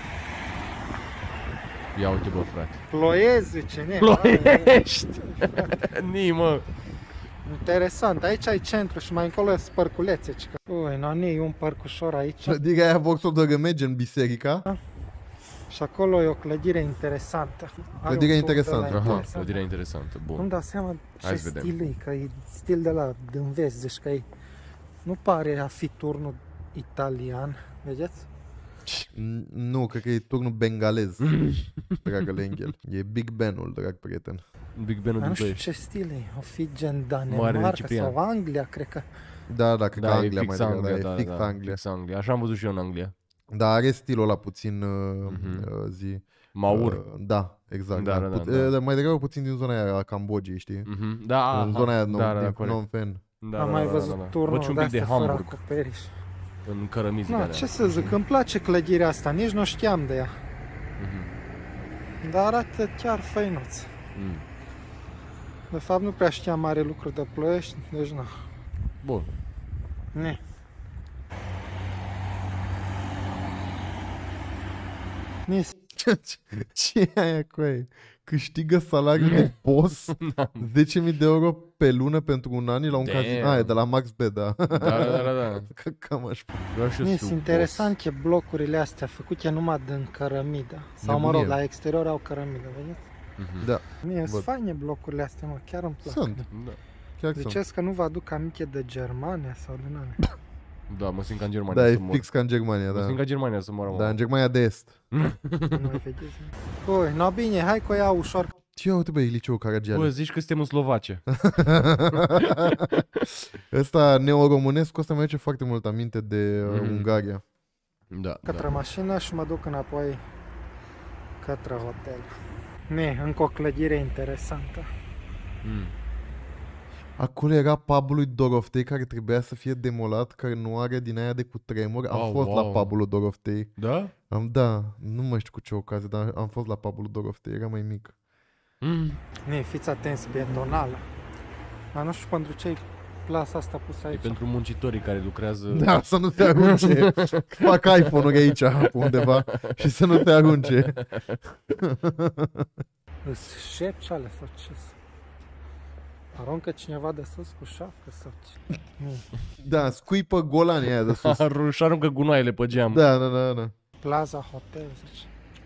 Ia uite, bă, frate. Ploiezi, zice, ne. Ploiești! Ni, mă. Interesant, aici ai centru și mai încolo sunt părculețe. Ui, nani, e un părcușor aici. Adică aia Vauxhall de Gămege în biserica. Și acolo e o clădire interesantă. Are Clădire un tub de interesantă, la aha, Aha, interesant. clădirea interesantă, Nu-mi bun. dau seama ce Hai să vedem. stil e, că e stil de la din vest, deci că e, nu pare a fi turnul italian, vedeți? N- Nu, cred că e turnul bengalez, dragă Lenghel. E Big Ben-ul, drag prieten. Big Ben-ul Dar din nu știu Ploiești. ce stil e, o fi gen Mare Danemarca Ciprian. sau Anglia, cred că. Da, da, cred că Da, Anglia e mai fix degrabă, Anglia, da, da, e fix da, Anglia. fix Anglia. Așa am văzut și eu în Anglia. Dar are stilul ăla puțin uh, Mhm. uh, zi. Maur. Uh, da, exact. Da, Da, da, Put- da, da. uh, mai degrabă puțin din zona aia a Cambodgiei, știi? Mhm. Da, În aha. zona aia nou, da, da, din corect. Phnom Penh. Da, Am da, mai da, văzut da, da. turnul Văd și un pic de de-astea fără Hamburg acoperiș. în cărămizi de Na, alea. ce să zic, îmi place clădirea asta, nici nu știam de ea. Dar arată chiar făinuț. Mm. De fapt nu prea știam mare lucru de Ploiești, deci nu. Bun. Ne. Nis. Ce, ce e aia cu aia? Câștigă salariul de boss zece mii de euro pe lună pentru un an la un casino. Ah, e de la Max B, da. Da, da, da, da. Cam aș Nis, interesant că blocurile astea făcute numai din cărămidă. Sau mă rog, la exterior au cărămidă, vedeți? Da. Mie sunt faine blocurile astea, mă, chiar îmi plac. Sunt. Da. Chiar Ziceți sunt. că nu vă aduc aminte de Germania sau din alea. Da, mă simt ca în Germania Da, să e mor. fix ca în Germania, Mă simt da. ca Germania să moră, mă. Da, în Germania de Est. Nu vedeți. Ui, no bine, hai că o iau ușor. Ce uite bă, Liceu Bă, Caragiale. zici că suntem în Slovacia. Ăsta neo-românesc, ăsta mi-aduce foarte mult aminte de uh, Mhm. Ungaria. Da, Către da. mașină și mă duc înapoi către hotel. Ne, încă o clădire interesantă. Mm. Acolo era pubul lui Doroftei care trebuia să fie demolat, care nu are din aia de cutremur. Am Oh, fost la wow. pubul lui Doroftei. Da? Am, da, nu mai știu cu ce ocazie, dar am fost la pubul lui Doroftei, era mai mic. Mm. Ne, fiți atenți, pietonală. Dar nu știu pentru ce plasa asta pusă E aici. pentru muncitorii care lucrează... Da, să nu te arunce. Fac iPhone-uri aici, pe undeva, și să nu te arunce. Îs șepci alea sau ce? Aruncă cineva de sus cu șapcă sau ce? Nu. Da, scuipă golanii aia de sus. Și aruncă gunoaiele pe geam. Da, da, da, da. Plaza Hotel, zice.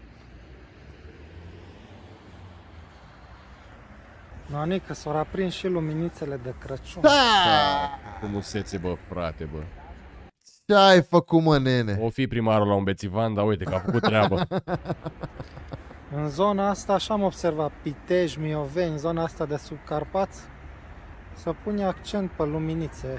Nani, că s-au aprins și luminițele de Crăciun. Frumusețe, bă, frate, bă. Ce ai făcut, mă, nene? O fi primarul la un bețivan, dar uite că a făcut treabă. În zona asta, așa am observat, Pitești, Mioveni, în zona asta de sub Carpați, să pune accent pe luminițe.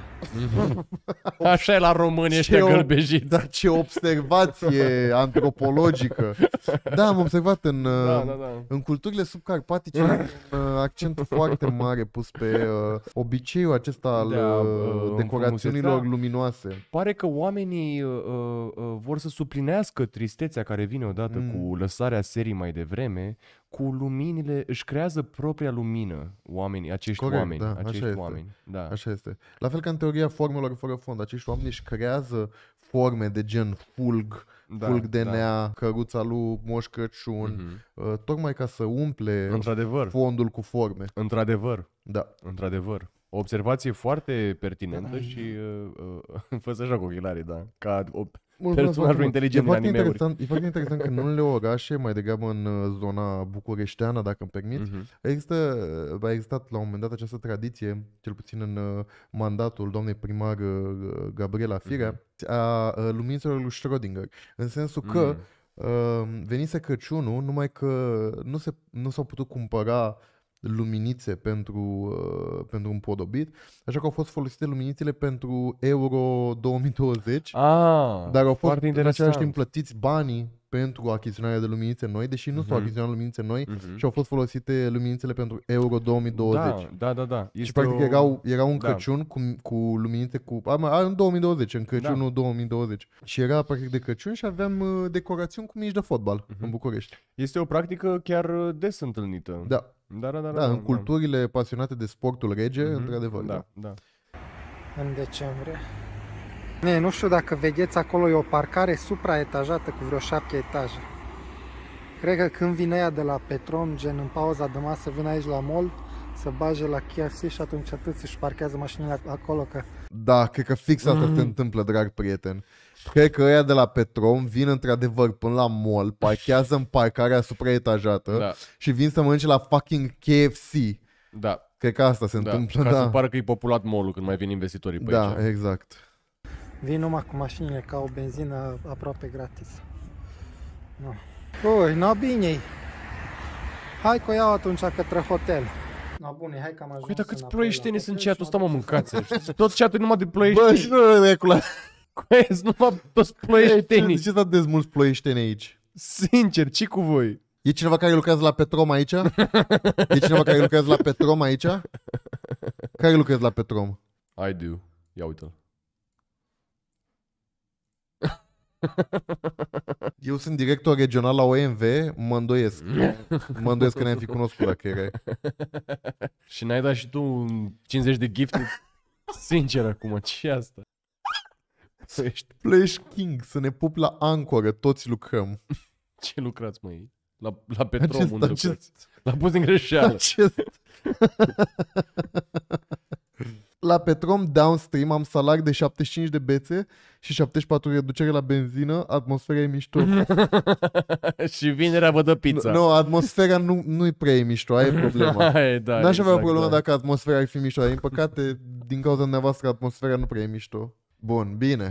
Așa e la români ăștia o- gălbejiți. Da, ce observație antropologică. Da, am observat în, Da, uh, da, da. în culturile subcarpatice un uh, accent foarte mare pus pe uh, obiceiul acesta al De a, uh, uh, decorațiunilor înfrumuseța. luminoase. Pare că oamenii uh, uh, vor să suplinească tristețea care vine odată Mm. cu lăsarea serii mai devreme, cu luminile, își creează propria lumină oamenii, acești Corect, oameni, da, așa acești este. oameni. Da. Așa este. La fel ca în teoria formelor fără fond. Acești oameni își creează forme de gen fulg, Da, fulg de da. nea, căruța lui Moș Crăciun, Mhm. uh, tocmai ca să umple Într-adevăr, fondul cu forme. într-adevăr, Da. într-adevăr. O observație foarte pertinentă și uh, uh, fă așa cu ochelarii, da. Ca o, Mulțumesc personajul foarte mult. inteligent e din foarte anime-uri. interesant, e foarte interesant că în unele orașe, mai degrabă în uh, zona bucureșteană, dacă îmi permiți, Mhm. există, a existat la un moment dat această tradiție, cel puțin în uh, mandatul doamnei primar uh, Gabriela Firea, a uh, luminițelor lui Schrödinger, în sensul că Mm. uh, venise Crăciunul, numai că nu, se, nu s-au putut cumpăra luminițe pentru, uh, pentru un podobit, așa că au fost folosite luminițele pentru Euro două mii douăzeci. Ah, Dar au fost foarte în același interesant. timp plătiți banii pentru achiziționarea de luminițe noi, deși nu s-au Mhm. achiziționat luminițe noi Mhm. și au fost folosite luminițele pentru Euro două mii douăzeci. Da, da, da, da. Și Este practic o- erau, era un da. Crăciun cu, cu luminițe cu... A, mă, a, în două mii douăzeci, în Crăciunul două mii douăzeci. Și era practic de Crăciun și aveam uh, decorațiuni cu mici de fotbal Mhm. în București. Este o practică chiar uh, des întâlnită. Da, Da, da, da. da, în culturile pasionate de sportul rege, Mhm. într-adevăr. Da. Da, da. În decembrie. Ne, nu știu dacă vedeți acolo, e o parcare supraetajată cu vreo șapte etaje. Cred că când vine ea de la Petrom, gen în pauza de masă, vine aici la mall, să bage la K F C și atunci atât își parchează mașinile acolo, că Da, cred că fix asta Mm. se întâmplă, drag prieten. Cred că ăia de la Petrom vin într-adevăr până la mall, parchează în parcarea supraetajată Da, și vin să mănânce la fucking K F C. da. Cred că asta se da. întâmplă, Ca da. să pară că e populat mall-ul când mai vin investitorii pe Da, aici. exact. vin numai cu mașinile ca o benzină aproape gratis. No. Ui, no bine. Hai că o iau atunci către hotel. No bune, hai că am ajuns Uite câți înapoi ploieșteni la sunt hotel chat-ul și ăsta, mă, duc să mâncați. fac- Știți, tot chat-ul numai de Bă, ploieșteni. și nu recula. Coezi, numai toți ploieștenii. De ce s-a dezmulți ploieșteni aici? Sincer, ce cu voi? E cineva care lucrează la Petrom aici? E cineva care lucrează la Petrom aici? Care lucrează la Petrom? I do. Ia uite-l. Eu sunt director regional la O M V, mă îndoiesc. Mă îndoiesc că ne-am fi cunoscut dacă erai. Și n-ai dat și tu cincizeci de gifturi? Sincer acum, ce e asta? Ești... Flash King, să ne pup la ancoră, toți lucrăm. Ce lucrați, măi? La, la Petrom Acest- unde acest- lucrați? L-a pus din greșeală. Acest... La Petrom Downstream am salari de șaptezeci și cinci de bețe și șaptezeci și patru reducere la benzină, atmosfera e mișto. Și vinerea vă dă pizza. Nu, atmosfera nu, nu-i prea e mișto, aia e problema. Hai, da, N-aș avea o exact, problemă da. dacă atmosfera ar fi mișto, dar din păcate, din cauza dumneavoastră, atmosfera nu prea e mișto. Bun, bine.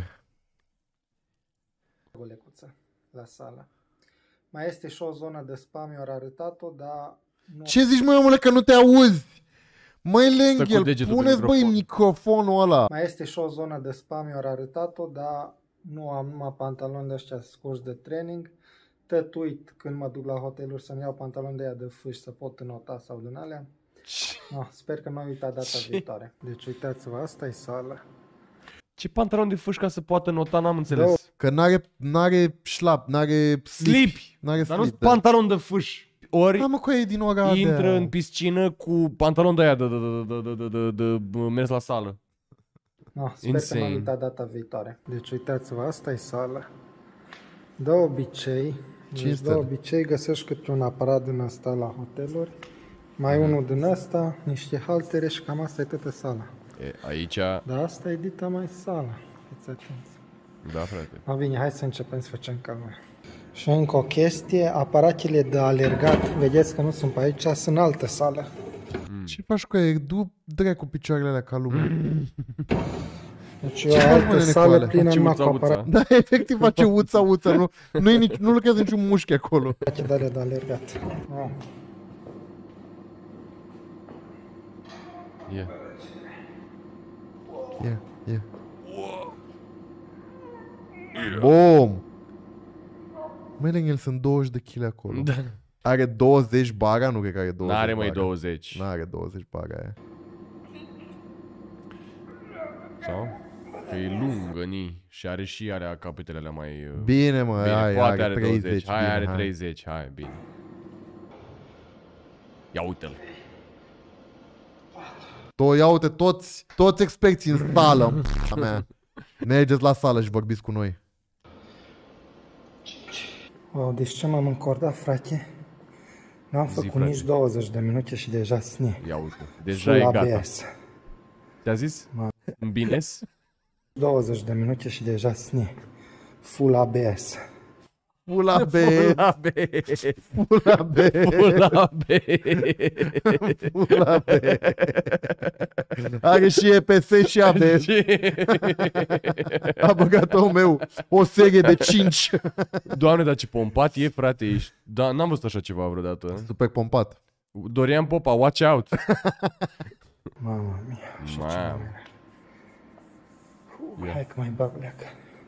Golecuță la sală. Mai este și o zonă de spam, eu ar arătat-o, dar nu... Ce zici, măi, omule, că nu te auzi? Măi, Stă cu Lenghel, degetul pe puneți, băi, microfon. microfonul ăla. Mai este și o zonă de spam, eu ar arătat-o, dar nu am numai pantaloni de ăștia scurți de training. Tot uit când mă duc la hoteluri să-mi iau pantaloni de aia de fâși să pot înota sau din alea. No, sper că nu ai uitat data Ce? viitoare. Deci uitați-vă, asta e sala. Ce pantalon de fâș ca să poată nota, n-am înțeles. Că n-are, n-are șlap, n-are slip. Slip! N-are Dar nu slip, sunt pantalon de fâș. Ori Da, mă, că e din Oradea. intră în piscină cu pantalon de aia de, de, de, de, de, de, de, de mers la sală. No, sper Insane. că nu am uitat data viitoare. Deci uitați-vă, asta e sala. De obicei, deci Cinci de stele. obicei găsești câte un aparat din asta la hoteluri. Mai unul din asta, niște haltere și cam asta e toată sala. E, aici, Dar asta e dita mai sala. Fiți atenți. da, frate. No, bine, hai să începem să facem calme. Și încă o chestie, aparatele de alergat, vedeți că nu sunt pe aici, sunt în altă sală. Ce faci cu aia? Du dracu picioarele alea ca lume. Deci Ce e o faci, mă, altă nene, cu sală alea? plină Face numai cu uța, uța. aparate Da, efectiv face uța, uța. Nu, nu, e nici, nu lucrează niciun mușchi acolo. de alea de alergat. Oh. Yeah. Ia, ia. Bom! Măi, Lenghel, sunt douăzeci de kilograme acolo. Da. Are douăzeci bara? Nu cred că are douăzeci N-are mai bara. douăzeci. N-are douăzeci bara aia. Sau? Că e lungă, ni. Și are și alea capetele alea mai... uh, Bine, mă, bine, hai, poate are are treizeci. douăzeci. Hai, bine, are hai. treizeci. Hai, bine. Ia uite-l. To, ia uite, toți, toți experții în sală. a mea. Mergeți la sală și vorbiți cu noi. Wow, deci ce m-am încordat, frate? N-am Zi, făcut frate. nici douăzeci de minute și deja sne. Ia uite. Deja Full e gata. A B S. Te-a zis? Bines? douăzeci de minute și deja sne. Full A B S. Pula B, Pula B. pula B, Pula B. pula B. Are și E P S și A B S. A băgat omul meu o serie de cinci. Doamne, dar ce pompat e, frate, ești. Da, n-am văzut așa ceva vreodată. Super pompat. Dorian Popa, watch out. Mama mia. Și ce Mamă. mai Ui, hai că mai bag leacă.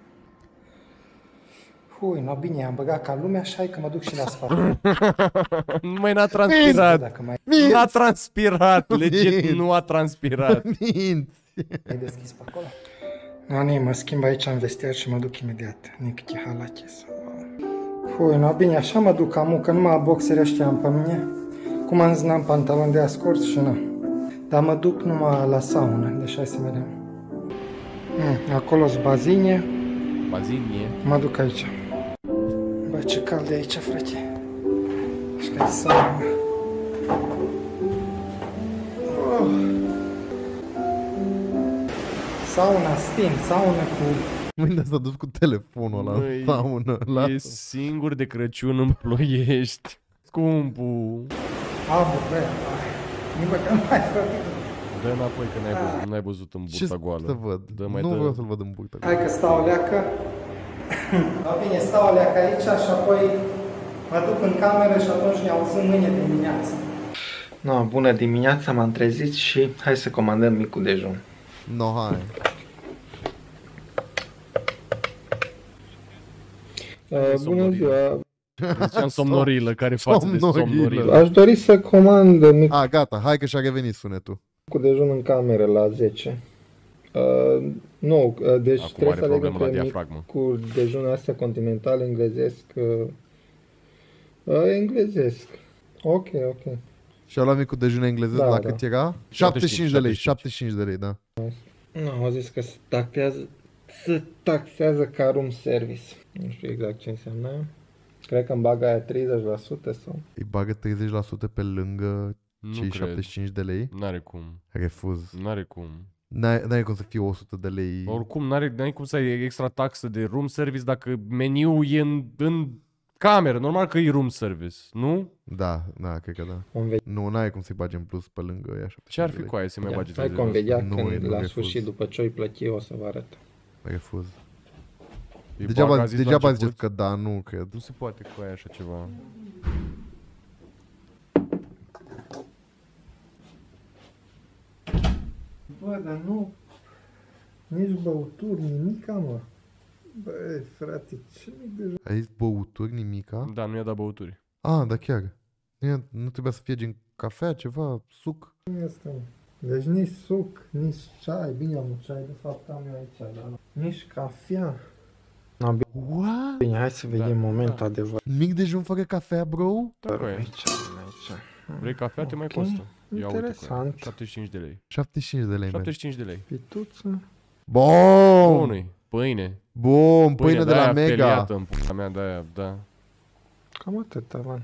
Hui, no bine, am băgat ca lumea și hai că mă duc și la spate. Nu mai n-a transpirat. Dacă mai Nu a transpirat, legit nu a transpirat. Mint. ai deschis pe acolo. No, ne, mă schimb aici în vestiar și mă duc imediat. Nici ce halachis. Hui, no bine, așa mă duc amu, că numai boxeri ăștia am pe mine. Cum am zis, n-am pantaloni de ascort și nu. Dar mă duc numai la saună, deci hai să vedem. Mm, acolo-s bazine, Bazinie. mă duc aici. Bă, ce cald e aici, frate. Și că e saună. Oh. Sauna, stin, saună cu... Mâine s-a dus cu telefonul ăla Măi, în saună. E Lasă. singur de Crăciun în Ploiești. Scumpul. Abu, bă, nu bă, că nu mai fac. Dă înapoi că n-ai văzut, n-ai văzut în Ce burta să goală. văd? Dă mai Nu dă. vreau să-l văd în burtă. Hai că stau o leacă. Da, bine, stau o leacă aici și apoi mă duc în cameră și atunci ne auzim mâine dimineață. No, bună dimineața, m-am trezit și hai să comandăm micul dejun. No, hai. Uh, bună ziua! Ziceam somnorilă, care față de Somnorilă. somnorilă. Aș dori să comand micul A, gata, hai că și-a revenit sunetul. dejun în cameră la zece. Uh, nu, uh, deci Acum trebuie are să aleg problemă la între diafragmă. micul dejun astea continental, englezesc. Uh, uh, englezesc. Ok, ok. Și-a luat micul dejun englezesc Da, la da. cât era? șaptezeci și cinci de lei, șaptezeci și șaptezeci și cinci. cinci de lei, da. Nu, au zis că se taxează, se taxează ca room service. Nu știu exact ce înseamnă. Cred că îmi bagă aia treizeci la sută sau... Îi bagă treizeci la sută pe lângă Nu cei cred. șaptezeci și cinci de lei. N-are cum. Refuz. N-are cum. N-ai, n-ai cum să fie o sută de lei. Oricum, n-are, n-ai cum să ai extra taxă de room service dacă meniul e în, în cameră. Normal că e room service, nu? Da, da, cred că da. Conve- Nu, n-ai cum să-i bagi în plus pe lângă ea șaptezeci și Ce ar cinci fi de cu aia să mai bagi Hai treizeci la sută? convedia Nu, când nu la refuz. sfârșit, după ce o plăti eu, o să vă arăt. lei. Refuz. E Degeaba, baga zis la degeaba început? ziceți că da, nu cred. Nu se poate cu aia așa ceva. Bă, dar nu... Nici băuturi, nimic, mă. Băi, frate, ce mic deja. Ai zis băuturi, nimica? Da, nu i-a dat băuturi. Ah, da chiar. Nu, e- nu trebuia să fie gen cafea, ceva, suc. Nu este, mă. Deci nici suc, nici ceai. Bine, am ceai, de fapt am eu aici, dar nu. Nici cafea. No, bine, What? bine, hai să vedem Da, momentul da. adevărat. Mic dejun fără cafea, bro? Da, cu aia. Aici, aici. Vrei cafea, te mai Ok, costă. Ia uite cu aia. interesant. șaptezeci și cinci de lei. șaptezeci și cinci de lei, man. șaptezeci și cinci de lei. Pituță. Bun! Bunui. Pâine. Bun, pâine de la de-aia Mega. feliată în pula mea de aia, da. Cam atât, man.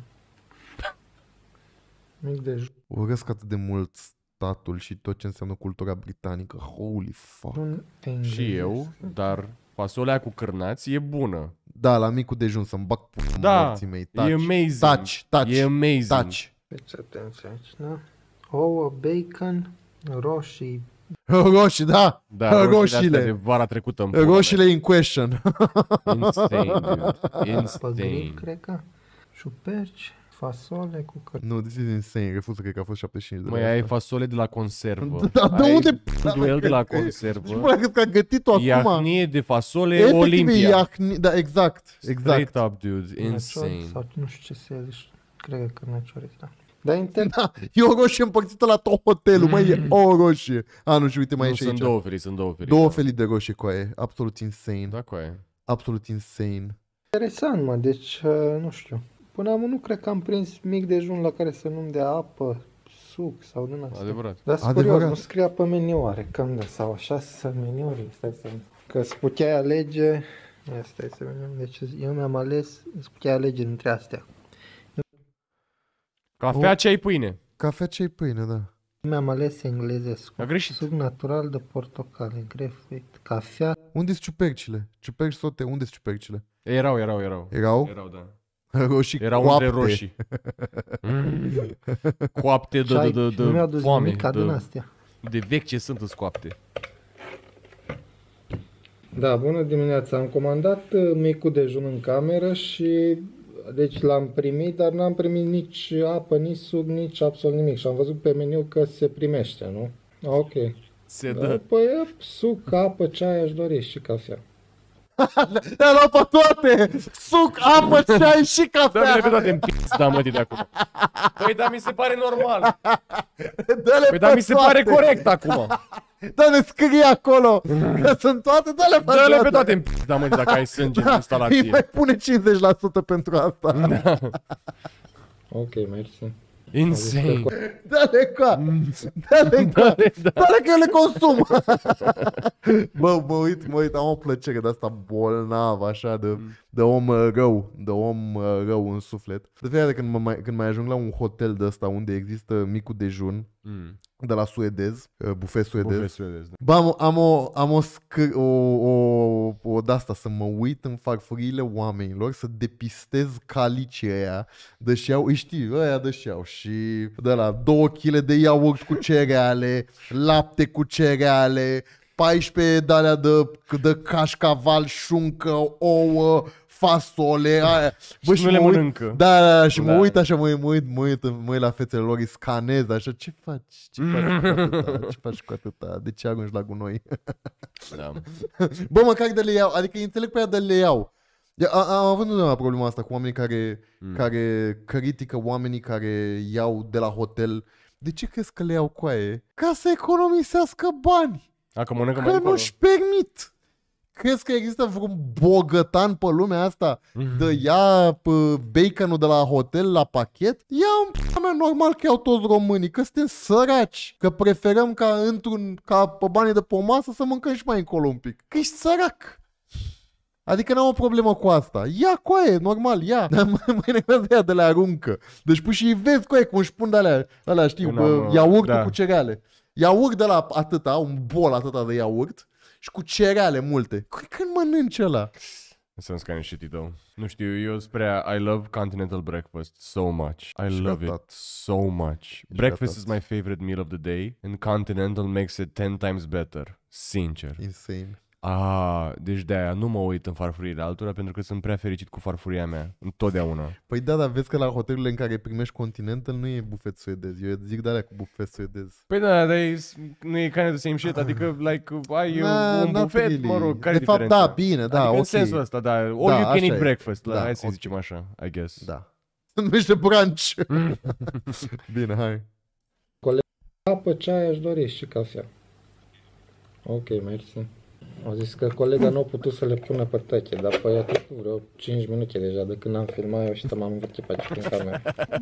Mic dejun. Urăsc atât de mult statul și tot ce înseamnă cultura britanică. Holy fuck. englezesc. Și eu, dar fasolea cu cârnați e bună. Da, la micul dejun să-mi bag pula Da, morții mei. e Taci, amazing. taci, taci, E amazing. taci. Deci atenție aici, da? Ouă, bacon, roșii. Roșii, da. Da, roșiile roșiile. astea de vara trecută în pula mea. Roșiile in question. Insane, dude. Păgărit, Insane. cred că. Șuperci, fasole cu cărți. Nu, this is insane. Refuz să cred că a fost șaptezeci și cinci de Măi, lei ai asta. fasole de la conservă. Da, de Ai unde? duel de la Și conservă. până că a gătit-o acum. Iahnie de fasole Efectiv, e Olimpia. iahni... Da, exact. Straight Exact. up, dude. Insane. Sau nu știu ce se zice. Cred că năcioriț, da. Dar inter... Da, e o roșie împărțită la tot hotelul, măi, e o roșie. A, nu, și uite, mai Nu, e și sunt aici. două felii, sunt două felii. Două da. felii de roșie cu aia. Absolut insane. Da, cu aia. Absolut insane. Interesant, mă, deci, uh, nu știu. Până acum nu cred că am prins mic dejun la care să nu-mi dea apă, suc sau din asta. Adevărat. Dar sunt Adevărat. curios, nu scria pe meniu oarecum, da, sau așa să meniuri, stai să... Că îți puteai alege, ia stai să vedem, deci eu mi-am ales, îți puteai alege dintre astea. Cafea, ceai, pâine. Cafea ce pâine, da. Mi-am ales englezesc. A greșit. Suc natural de portocale, grapefruit, cafea, Unde-s ciupercile? Ciuperci sote, unde-s ciupercile? Erau, erau, erau. Erau? Erau, da. Roșii Erau coapte. între roșii. Mm. Coapte de, de, ceai, de, de nu mi-au dus foame. nimic din De, astea. de vechi ce sunt îți coapte. Da, bună dimineața. Am comandat uh, micul dejun în cameră și deci l-am primit, dar n-am primit nici apă, nici suc, nici absolut nimic. Și am văzut pe meniu că se primește, nu? Ah, ok. Se Da, dă. păi suc, apă, ceai aș dori și cafea. Le-a luat pe toate! Suc, apă, ceai și Dă-mi pe cafea! toate în pix, da, mătii de acum. Păi, dar mi se pare normal. Dă-le Păi, dar pe mi se toate. pare corect acum. Dă-le, scrie acolo! Că sunt toate, dă-le pe Dă-le toate! pe toate în pix, da, mătii, dacă ai sânge în Îi instalație. mai pune cincizeci la sută pentru asta. Ok, mersi. Insane. Dă-le ca! Dă-le ca! Dă-le, da. Dă-le că eu le consum! Bă, mă uit, mă uit, am o plăcere de asta bolnavă, așa, de, de om uh, rău, de om uh, rău în suflet. De fiecare dată când, mă mai, când mai ajung la un hotel de ăsta unde există micul dejun, Mm. de la suedez, uh, bufet suedez. Bufet suedez, da. Bă, am, am o, am o, scr- o, o, o de-asta, să mă uit în farfuriile oamenilor, să depistez calicii aia, deci iau, îi știi, ăia deci iau și de la două kilograme de iaurt cu cereale, lapte cu cereale, paisprezece de alea de, de cașcaval, șuncă, ouă, fasole, aia. Bă, Și nu le mă uit- mănâncă. Da, da, da, și mă Da. uit așa, mă, mă uit, mă uit, mă uit la fețele lor, îi scanez așa, ce faci? Ce faci cu atâta? Ce faci cu atâta? De ce arunci la gunoi? Da. Bă, măcar de le iau, adică înțeleg pe aia de le iau. Eu Am am avut întotdeauna problema asta cu oamenii care, Mm. care critică oamenii care iau de la hotel. De ce crezi că le iau coaie? Ca să economisească bani. A, că mănâncă mai Că încolo. nu-și permit. Crezi că există vreun bogătan pe lumea asta de ia p- baconul de la hotel la pachet? Ia în p***a mea, normal că iau toți românii, că suntem săraci, că preferăm ca într-un, ca pe banii de pe o masă să mâncăm și mai încolo un pic. Că ești sărac. Adică n-am o problemă cu asta. Ia coaie, normal, ia. Dar mai nevoie de ea de le aruncă. Deci pui și vezi coaie cum își pun de alea, alea știu, bă, iaurtul da. cu cereale. Iaurt de la atâta, un bol atâta de iaurt și cu cereale multe. Când mănânci ăla? That sounds kind of shitty though. Nu știu, eu spre I love continental breakfast so much. I Și love gata. it so much. Breakfast is gata. my favorite meal of the day and continental makes it ten times better. Sincer. Insane. Ah, deci de-aia nu mă uit în farfuriile altora pentru că sunt prea fericit cu farfuria mea. Întotdeauna. Păi da, dar vezi că la hotelurile în care primești Continental nu e bufet suedez. Eu zic de alea cu bufet suedez. Păi da, dar e, nu e kind of the same shit, adică like ai Na, un not bufet, really. mă rog, care De fapt, diferența? da, bine, da, adică ok. în sensul ăsta, da, all Da, you can așa eat e. breakfast, da, Da, hai să ok. zicem așa, I guess. Da. Se numește brunch. Bine, hai. Apă, ceai, aș dori și cafea. Ok, mersi. Au zis că colega nu a putut să le pună pe tăche, dar păi a trecut vreo cinci minute deja de când am filmat eu și m-am învârtit pe aici prin camera.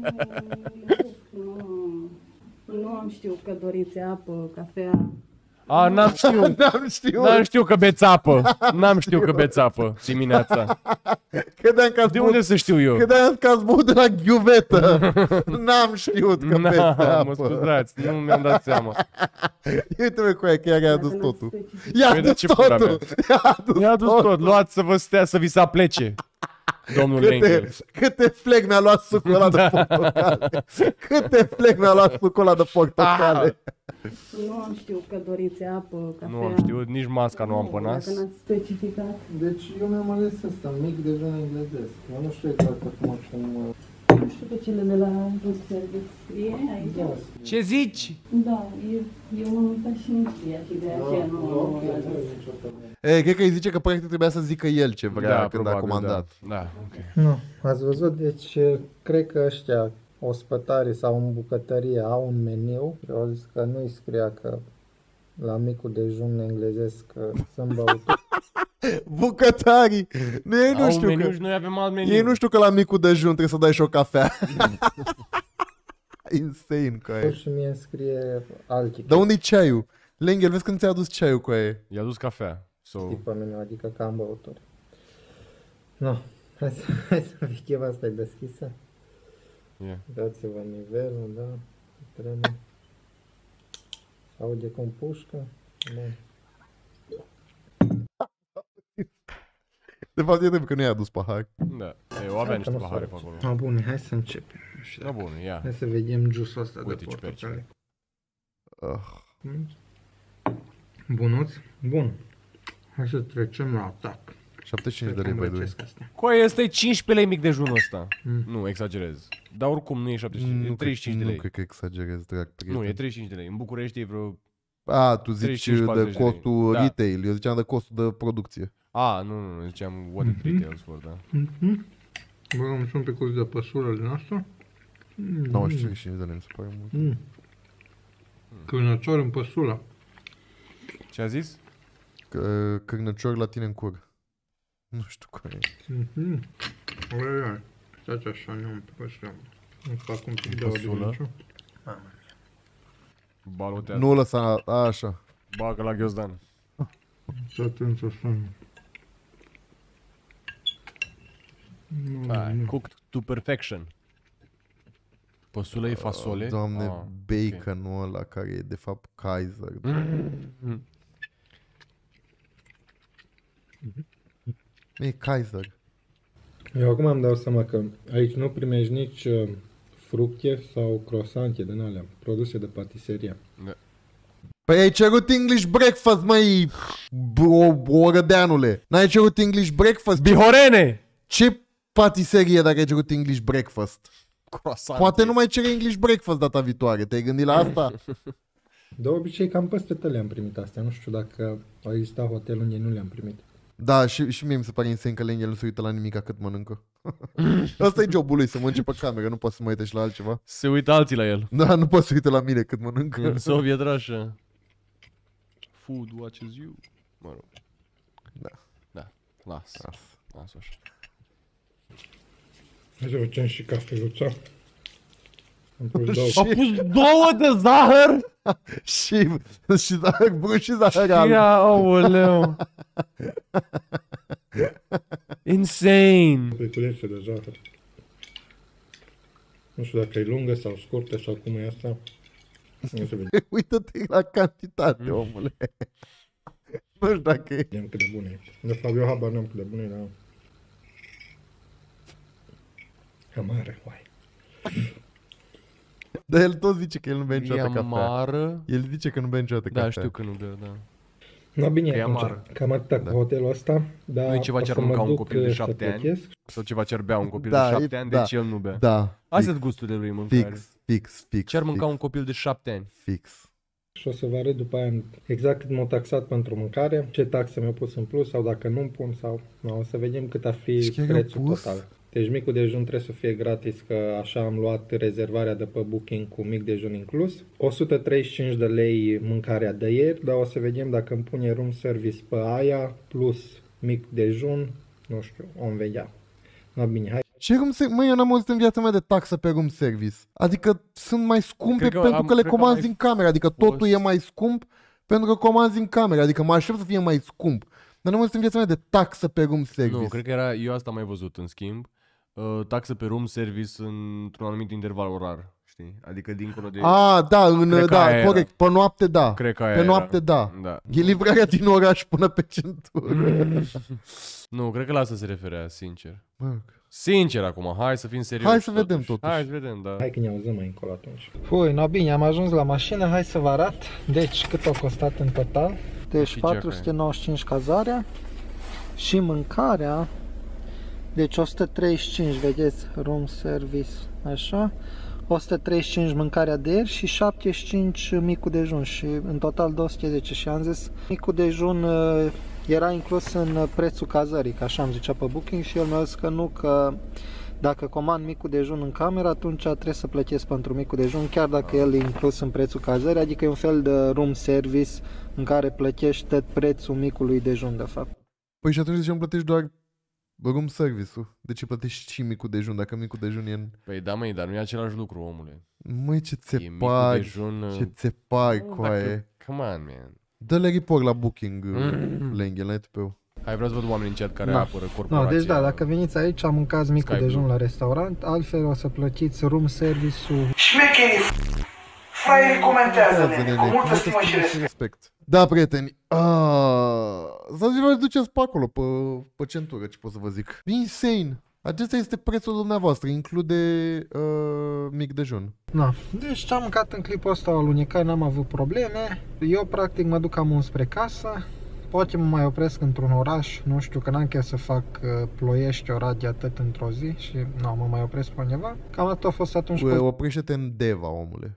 Nu, nu am știut că doriți apă, cafea. A, n-am știut, N-am știut. n-am știut că beți apă, n-am știut că beți apă dimineața. Credeam că ați De băut- unde să știu eu? Credeam că ați băut de la ghiuvetă. N-am știut că beți Na, mă apă. scuzați, nu mi-am dat seama. Uite-mă cu aia, că ea a adus Dacă n-ați totul. specificat. I-a Păi de adus ce pula totul. mea? I-a adus Mi-a adus tot, luați să vă stea, să vi se aplece, domnul Câte, Lenkel. câte fleg mi-a luat sucul ăla de portocale. Câte fleg mi-a luat sucul ăla de portocale. Nu am știut că doriți apă, cafea. Nu am știut, nici masca nu am pe nas. Dacă n-ați specificat. Deci eu mi-am ales ăsta, mic dejun englezesc. Eu nu știu exact acum cum... Nu știu pe cele de la room service scrie aici. Ce zici? Da, eu, eu m-am uitat și nu scria și de aceea nu am adus. E, cred că îi zice că practic trebuia să zică el ce vrea Da, când a comandat. Da, da, ok. Nu, ați văzut? Deci cred că ăștia ospătarii sau în bucătărie au un meniu. Eu au zis că nu-i scria că la micul dejun englezesc că sunt băuturi. Bucătarii! Nu, ei nu Au știu meniu că... și noi avem alt meniu. Ei nu știu că la micul dejun trebuie să dai și o cafea. Insane cu aia. Și mie îmi scrie alții. Dar unde-i ceaiul? Lenghel, vezi când ți-a adus ceaiul cu aia? I-a dus cafea. So, Pe meniu, adică că am băuturi. Nu, hai să, hai să vechem asta e deschisă. yeah. Dați-vă nivelul, da? Trebuie. Aude cum pușcă. Bun. De fapt, e drept că nu i-a adus pahar. Da, eu aveam niște nu pahare pe face. acolo. Ah, bun, hai să începem. Așa. Da, bun, ia. Hai să vedem juice-ul ăsta Uite de ce portocale. Uh, Bunuț? Bun. Hai să trecem la atac. șaptezeci și cinci de lei, by the way. Îmbrăcesc astea. Coaie, ăsta e cincisprezece lei mic dejunul ăsta. Mm. Nu, exagerez. Dar oricum nu e șaptezeci și cinci, e Nu treizeci și cinci cred- de lei. Nu cred că exagerez, drag prieten. Nu, e treizeci și cinci de lei. În București e vreo... A, tu zici treizeci și cinci, de patruzeci de lei. costul Da. retail, eu ziceam de costul de producție. A, nu, nu, nu, ziceam what it retails for, da. Mhm. Băgăm și un pic de păsură din asta. nouăzeci și cinci de lei, mi se pare mult. Mm. Cârnăcior în păsură. Ce a zis? Că- Cârnăcior la tine în cur. Nu știu cum e. Mhm. Oi, stați așa, nu un pic așa. Îmi fac un pic de Păsulă. odiniciu. Balotează. Nu lăsa, a, așa. Bagă la ghiozdan. Să atent așa. Nu, Hai, nu. cooked to perfection. Păsulă e fasole. Doamne, Ah, baconul ăla care e de fapt Kaiser. Mm. E Kaiser. Eu acum îmi dau seama că aici nu primești nici uh, fructe sau croissante din alea, produse de patiserie. Păi ai cerut English breakfast, măi, o, o rădeanule. N-ai cerut English breakfast? Bihorene! Ce patiserie dacă ai cerut English breakfast? Croissant. Poate nu mai cere English breakfast data viitoare. Te-ai gândit la asta? De obicei cam peste tot le-am primit astea, nu știu dacă au existat hotel unde nu le-am primit. Da, și, și mie mi se pare insane că Lenghel nu se uită la nimic cât mănâncă. Asta e jobul lui, să mănânce pe cameră, nu poate să mă uite și la altceva. Se uită alții la el. Da, nu poate să uite la mine cât mănâncă. În Soviet Russia. food watches you. Mă rog. Da. Da, las. Las. Las așa. Hai să facem și cafeluța. Am pus două. A pus două de zahăr? și, și zahăr brun și zahăr alb. Ia, aoleu. Insane. Pliculețe de zahăr. Nu știu dacă e lungă sau scurtă sau cum e asta. Nu se vede. Uită-te la cantitate, omule. Nu știu dacă e. Vedem cât de bune e. De fapt, eu habar n-am cât de bune, dar... Amare, uai. Dar el tot zice că el nu bea E niciodată cafea. amară. El zice că nu bea niciodată Da, cafea. știu că nu bea, da. No, bine, Că e atunci, amară. cam atâta cu Da. hotelul ăsta, dar Nu e ceva o ce să ar mă mânca un duc copil de să șapte ani? plătesc. Sau ceva ce ar bea un copil Da, de e- șapte ani, da. deci el nu bea. Da. Astea fix, sunt gusturile lui în mâncare. fix, fix, fix. Ce ar mânca fix, un copil de șapte ani? Fix. Și o să vă arăt după aia exact cât m-au taxat pentru mâncare, ce taxe mi-au pus în plus sau dacă nu-mi pun sau... No, o să vedem cât ar fi Și chiar i-au prețul pus? total. Deci micul dejun trebuie să fie gratis, că așa am luat rezervarea de pe Booking cu mic dejun inclus. o sută treizeci și cinci de lei mâncarea de ieri, dar o să vedem dacă îmi pune room service pe aia, plus mic dejun, nu știu, om vedea. No, bine, hai. Ce room service? Măi, eu n-am auzit în viața mea de taxă pe room service. Adică sunt mai scumpe Cred că pentru am- că le cred că comanzi mai în cameră. Adică totul fost. e mai scump pentru că comanzi în cameră. Adică mă aștept să fie mai scump. Dar n-am auzit în viața mea de taxă pe room service. Nu, cred că era, eu asta am mai văzut în schimb, uh, taxă pe room service într-un anumit interval orar, știi? Adică dincolo de... A, da, în, Cred că da, aia corect. Pe noapte, da. Cred că aia Pe era. noapte, da. Da. E livrarea din oraș până pe centură. Nu, cred că la asta se referea, sincer. Mă rog. Sincer acum, hai să fim serioși. Hai să vedem totuși. Hai să vedem, da. Hai că ne auzăm mai încolo atunci. Pui, no bine, am ajuns la mașină, hai să vă arăt. Deci, cât a costat în total? Deci Și patru sute nouăzeci și cinci cazarea și mâncarea. Deci o sută treizeci și cinci, vedeți, room service, așa. o sută treizeci și cinci mâncarea de ieri și șaptezeci și cinci micul dejun și în total două sute zece și am zis micul dejun uh, era inclus în prețul cazării, că așa am zicea pe Booking și el mi-a zis că nu, că dacă comand micul dejun în cameră, atunci trebuie să plătesc pentru micul dejun, chiar dacă el e inclus în prețul cazării, adică e un fel de room service în care plătești tot prețul micului dejun, de fapt. Păi și atunci de ce îmi plătești doar room service-ul? De ce plătești și micul dejun, dacă micul dejun e în... Păi da, măi, dar nu e același lucru, omule. Măi, ce E micul țepari, dejun... ce țepari, Nu, coaie. dacă- Come on, man. Dă-le report la Booking, Mm. Lenghel, la tupeu. Hai, vreau să văd oameni în chat care Da. apără No, corporația. deci da, dacă veniți aici, mâncați micul Sky dejun Blue. la restaurant, altfel o să plătiți room service-ul. Șmecherii, fraierii comentează, nene, cu multă stimă și respect. respect. Da, prieteni. Ah, să zi vă duceți pe acolo, pe, pe centură, ce pot să vă zic. Insane. Acesta este prețul dumneavoastră, include uh, mic dejun. Na, deci ce am mâncat în clipul ăsta o alunecat, n-am avut probleme. Eu practic mă duc cam spre casă. Poate mă mai opresc într-un oraș, nu știu, că n-am chef să fac uh, Ploiești, Oradea, atât într-o zi și nu, mă mai opresc pe undeva. Cam atât a fost atunci. Ue, oprește-te în Deva, omule.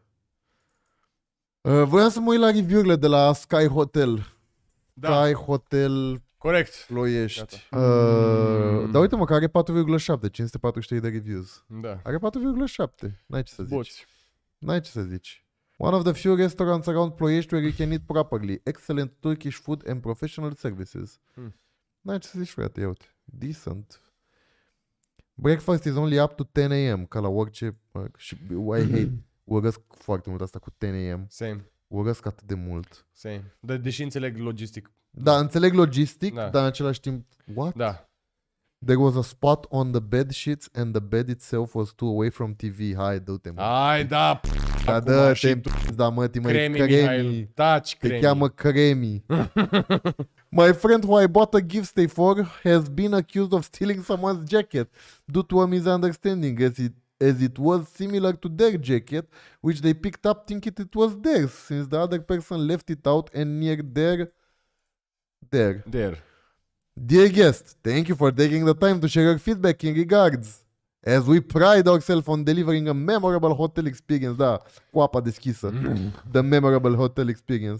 Uh, voiam să mă uit la review-urile de la Sky Hotel. Da, Sky Hotel corect. Ploiești. Gata. Uh, Mm. Dar uite mă, că are patru virgulă șapte, cinci sute patruzeci și trei de reviews. Da. Are patru virgulă șapte. N-ai ce să zici. Boți. N-ai ce să zici. One of the few restaurants around Ploiești where you can eat properly. Excellent Turkish food and professional services. Hmm. N-ai ce să zici, frate, ia uite. Decent. Breakfast is only up to ten a m. Ca la orice... Și I hate... Urăsc foarte mult asta cu ten a m. Same, Urăsc atât de mult. same. De, deși înțeleg logistic. Da, înțeleg logistic, Da. dar în același timp... What? Da. There was a spot on the bed sheets and the bed itself was too away from T V. Hai, du-te, mă. Ai, da. Da, acum dă-te și în da, mă, mă, Cremi, cremi. Mihail. Taci, Te cremi. cheamă Cremi. My friend who I bought a gift stay for has been accused of stealing someone's jacket due to a misunderstanding as it, as it was similar to their jacket, which they picked up thinking it was theirs, since the other person left it out and near their... There. There. Dear guest, thank you for taking the time to share your feedback in regards. As we pride ourselves on delivering a memorable hotel experience. Da, cu apa deschisă. The memorable hotel experience.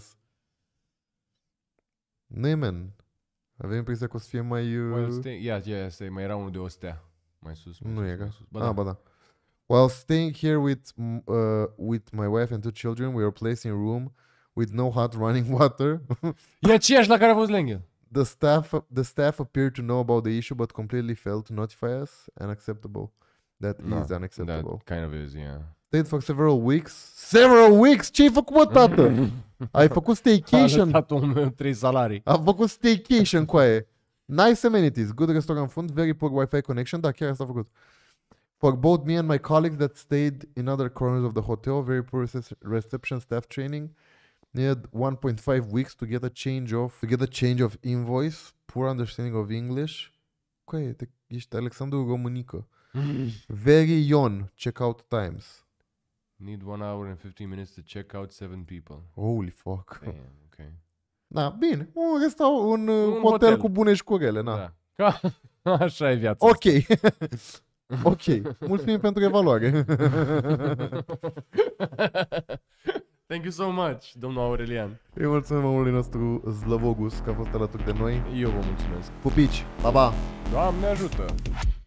Nu e, man. Avem impresia că o să fie mai... Uh... While stay... Ia, ia, stai, mai era unul de o stea. Mai sus. Mai Nu sus, e mai ca. sus. Ba, Ah, da. ba da. While staying here with, m- uh, with my wife and two children, we are placed in a room with no hot running water. E aceeași la care a fost Lenghel. The staff, the staff appeared to know about the issue, but completely failed to notify us. Unacceptable. That No, is unacceptable. That kind of is, yeah. Stayed for several weeks. Several weeks? Ce-ai făcut, mă, tată? Ai făcut A staycation? lăsat omul meu trei salarii. Am făcut staycation cu aia. Nice amenities, good restaurant food, very poor Wi-Fi connection, dar chiar asta a făcut. For both me and my colleagues that stayed in other corners of the hotel, very poor reception staff training. Needed one point five weeks to get a change of to get a change of invoice, poor understanding of English. Cu aia, te, ești Alexandru Românică. Very yon checkout times. Need one hour and fifteen minutes to check out seven people. Holy fuck. Damn, ok. Da, bine. Un, restaurant, un, un hotel, hotel cu bune șcurele, na. Da. Ca, așa e viața. Ok. Ok. Mulțumim pentru evaluare. Thank you so much, domnul Aurelian. Îi mulțumim omului nostru Zlăvogus că a fost alături de noi. Eu vă mulțumesc. Pupici. Pa, pa. Doamne ajută!